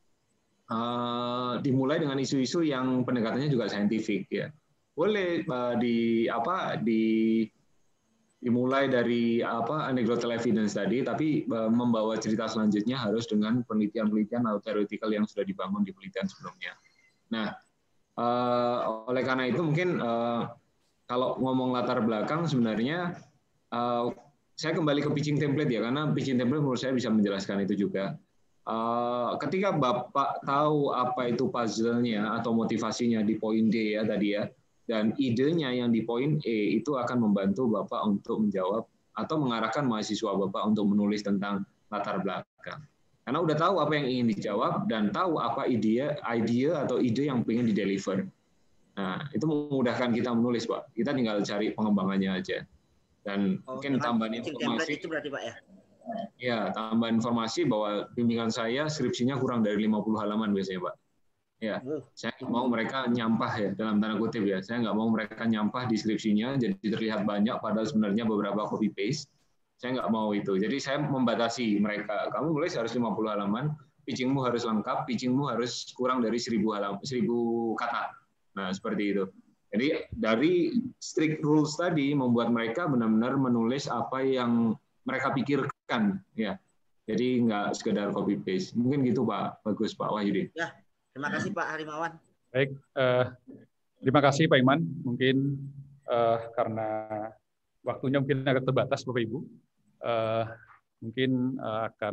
uh, dimulai dengan isu-isu yang pendekatannya juga saintifik ya. Boleh uh, di apa di dimulai dari apa anecdotal evidence tadi, tapi uh, membawa cerita selanjutnya harus dengan penelitian-penelitian atau theoretical yang sudah dibangun di penelitian sebelumnya. Nah, uh, oleh karena itu mungkin uh, kalau ngomong latar belakang sebenarnya uh, saya kembali ke pitching template ya, karena pitching template menurut saya bisa menjelaskan itu juga. Uh, ketika Bapak tahu apa itu puzzle-nya atau motivasinya di poin D ya tadi ya, dan idenya yang di poin E itu akan membantu Bapak untuk menjawab atau mengarahkan mahasiswa Bapak untuk menulis tentang latar belakang. Karena udah tahu apa yang ingin dijawab dan tahu apa ide, ide atau ide yang ingin dideliver. Nah, itu memudahkan kita menulis, Pak. Kita tinggal cari pengembangannya aja. Dan oh, mungkin tambahan informasi. Itu berarti, Pak, ya? Ya, tambahan informasi bahwa bimbingan saya skripsinya kurang dari lima puluh halaman biasanya, Pak. Ya, saya nggak mau mereka nyampah ya, dalam tanda kutip ya. Saya nggak mau mereka nyampah di skripsinya, jadi terlihat banyak, padahal sebenarnya beberapa copy paste. Saya nggak mau itu. Jadi saya membatasi mereka. Kamu nulis harus lima puluh halaman, pitchingmu harus lengkap, pitchingmu harus kurang dari seribu halaman, seribu kata. Nah, seperti itu. Jadi dari strict rules tadi membuat mereka benar-benar menulis apa yang mereka pikirkan, ya. Jadi nggak sekedar copy paste. Mungkin gitu, Pak. Bagus, Pak Wahyudin. Ya. Terima kasih Pak Harimawan. Baik, eh, terima kasih Pak Iman. Mungkin eh, karena waktunya mungkin agak terbatas Bapak Ibu, eh, mungkin eh, akan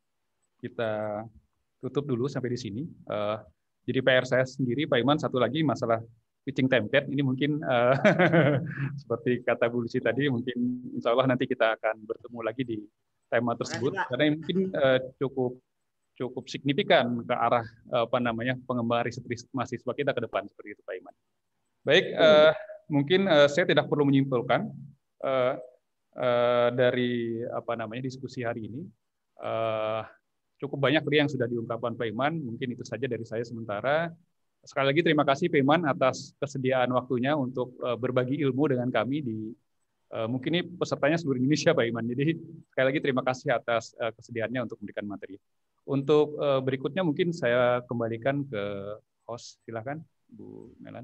kita tutup dulu sampai di sini. Eh, jadi P R saya sendiri, Pak Iman, satu lagi masalah pitching template. Ini mungkin eh, seperti kata Bu Lucy tadi, mungkin insya Allah nanti kita akan bertemu lagi di tema tersebut. Kasih, karena mungkin eh, cukup cukup signifikan ke arah apa namanya pengembangan riset mahasiswa kita ke depan seperti itu Pak Iman. Baik, eh, mungkin eh, saya tidak perlu menyimpulkan eh, eh, dari apa namanya diskusi hari ini. Eh, cukup banyak tadi yang sudah diungkapkan Pak Iman. Mungkin itu saja dari saya sementara. Sekali lagi terima kasih Pak Iman atas kesediaan waktunya untuk eh, berbagi ilmu dengan kami di eh, mungkin ini pesertanya seluruh Indonesia Pak Iman. Jadi sekali lagi terima kasih atas eh, kesediaannya untuk memberikan materi. Untuk uh, berikutnya mungkin saya kembalikan ke host, silakan Bu Melan.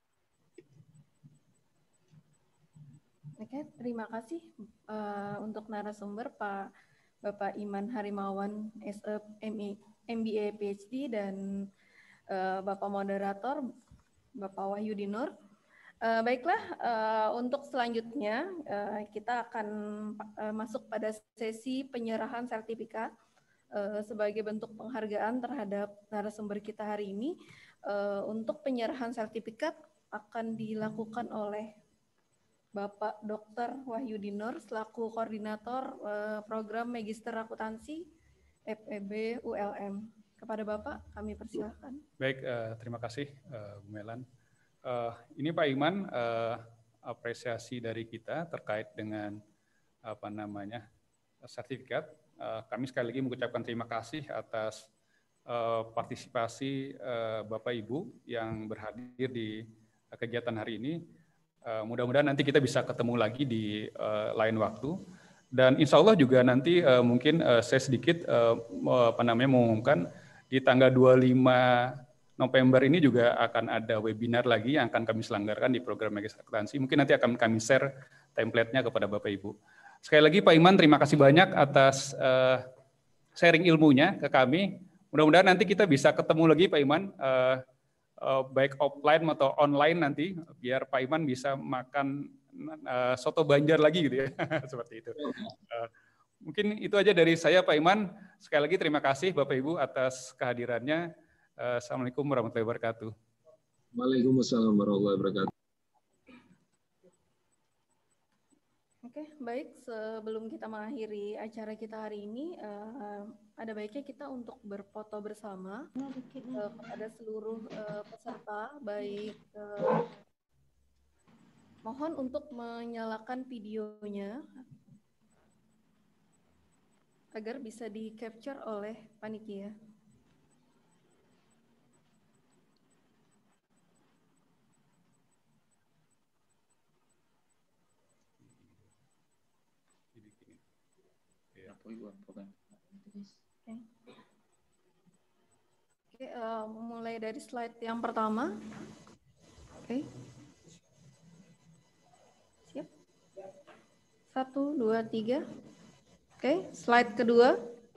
Oke, terima kasih uh, untuk narasumber Pak Bapak Iman Harimawan, S E M B A P H D dan uh, Bapak Moderator Bapak Wahyudin Nur. Uh, baiklah, uh, untuk selanjutnya uh, kita akan uh, masuk pada sesi penyerahan sertifikat. Uh, sebagai bentuk penghargaan terhadap narasumber kita hari ini, uh, untuk penyerahan sertifikat akan dilakukan oleh Bapak Doktor Wahyudin Nur selaku koordinator uh, program Magister Akuntansi F E B U L M. Kepada Bapak kami persilahkan. Baik, uh, terima kasih uh, Bu Melan. Uh, ini Pak Iman, uh, apresiasi dari kita terkait dengan apa namanya sertifikat. Kami sekali lagi mengucapkan terima kasih atas uh, partisipasi uh, Bapak Ibu yang berhadir di uh, kegiatan hari ini. Uh, mudah-mudahan nanti kita bisa ketemu lagi di uh, lain waktu. Dan insya Allah juga nanti uh, mungkin uh, saya sedikit uh, apa namanya mengumumkan di tanggal dua puluh lima November ini juga akan ada webinar lagi yang akan kami selenggarakan di program Magister Akuntansi. Mungkin nanti akan kami share template-nya kepada Bapak Ibu. Sekali lagi Pak Iman, terima kasih banyak atas uh, sharing ilmunya ke kami. Mudah-mudahan nanti kita bisa ketemu lagi Pak Iman, uh, uh, baik offline atau online nanti, biar Pak Iman bisa makan Uh, soto Banjar lagi gitu ya. Seperti itu. Uh, mungkin itu aja dari saya Pak Iman. Sekali lagi terima kasih Bapak Ibu atas kehadirannya. Uh, Assalamualaikum warahmatullahi wabarakatuh. Waalaikumsalam warahmatullahi wabarakatuh. Oke, baik. Sebelum kita mengakhiri acara kita hari ini, uh, ada baiknya kita untuk berfoto bersama uh, kepada seluruh uh, peserta, baik uh, mohon untuk menyalakan videonya agar bisa di-capture oleh panitia. Oke, Oke uh, mulai dari slide yang pertama. Oke. Satu, dua, tiga. Oke, slide kedua.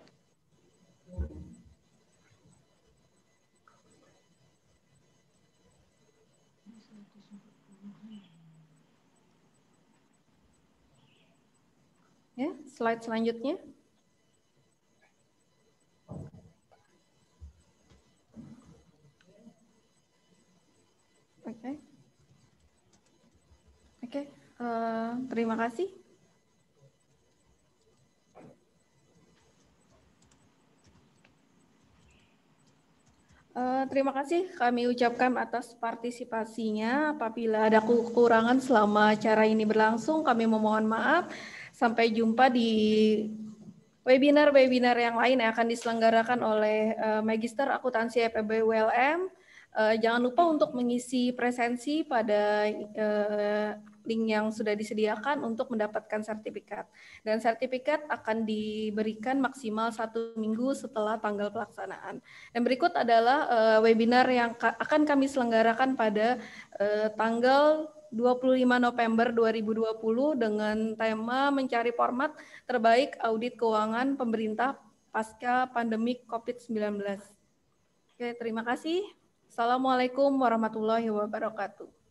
Ya, slide selanjutnya. Oke. Oke, uh, terima kasih. Uh, terima kasih kami ucapkan atas partisipasinya. Apabila ada kekurangan selama acara ini berlangsung, kami memohon maaf. Sampai jumpa di webinar-webinar yang lain yang akan diselenggarakan oleh uh, Magister Akuntansi E P B U L M. Uh, jangan lupa untuk mengisi presensi pada uh, link yang sudah disediakan untuk mendapatkan sertifikat. Dan sertifikat akan diberikan maksimal satu minggu setelah tanggal pelaksanaan. Dan berikut adalah uh, webinar yang ka akan kami selenggarakan pada uh, tanggal dua puluh lima November dua ribu dua puluh dengan tema mencari format terbaik audit keuangan pemerintah pasca pandemi COVID sembilan belas. Oke, terima kasih. Assalamualaikum warahmatullahi wabarakatuh.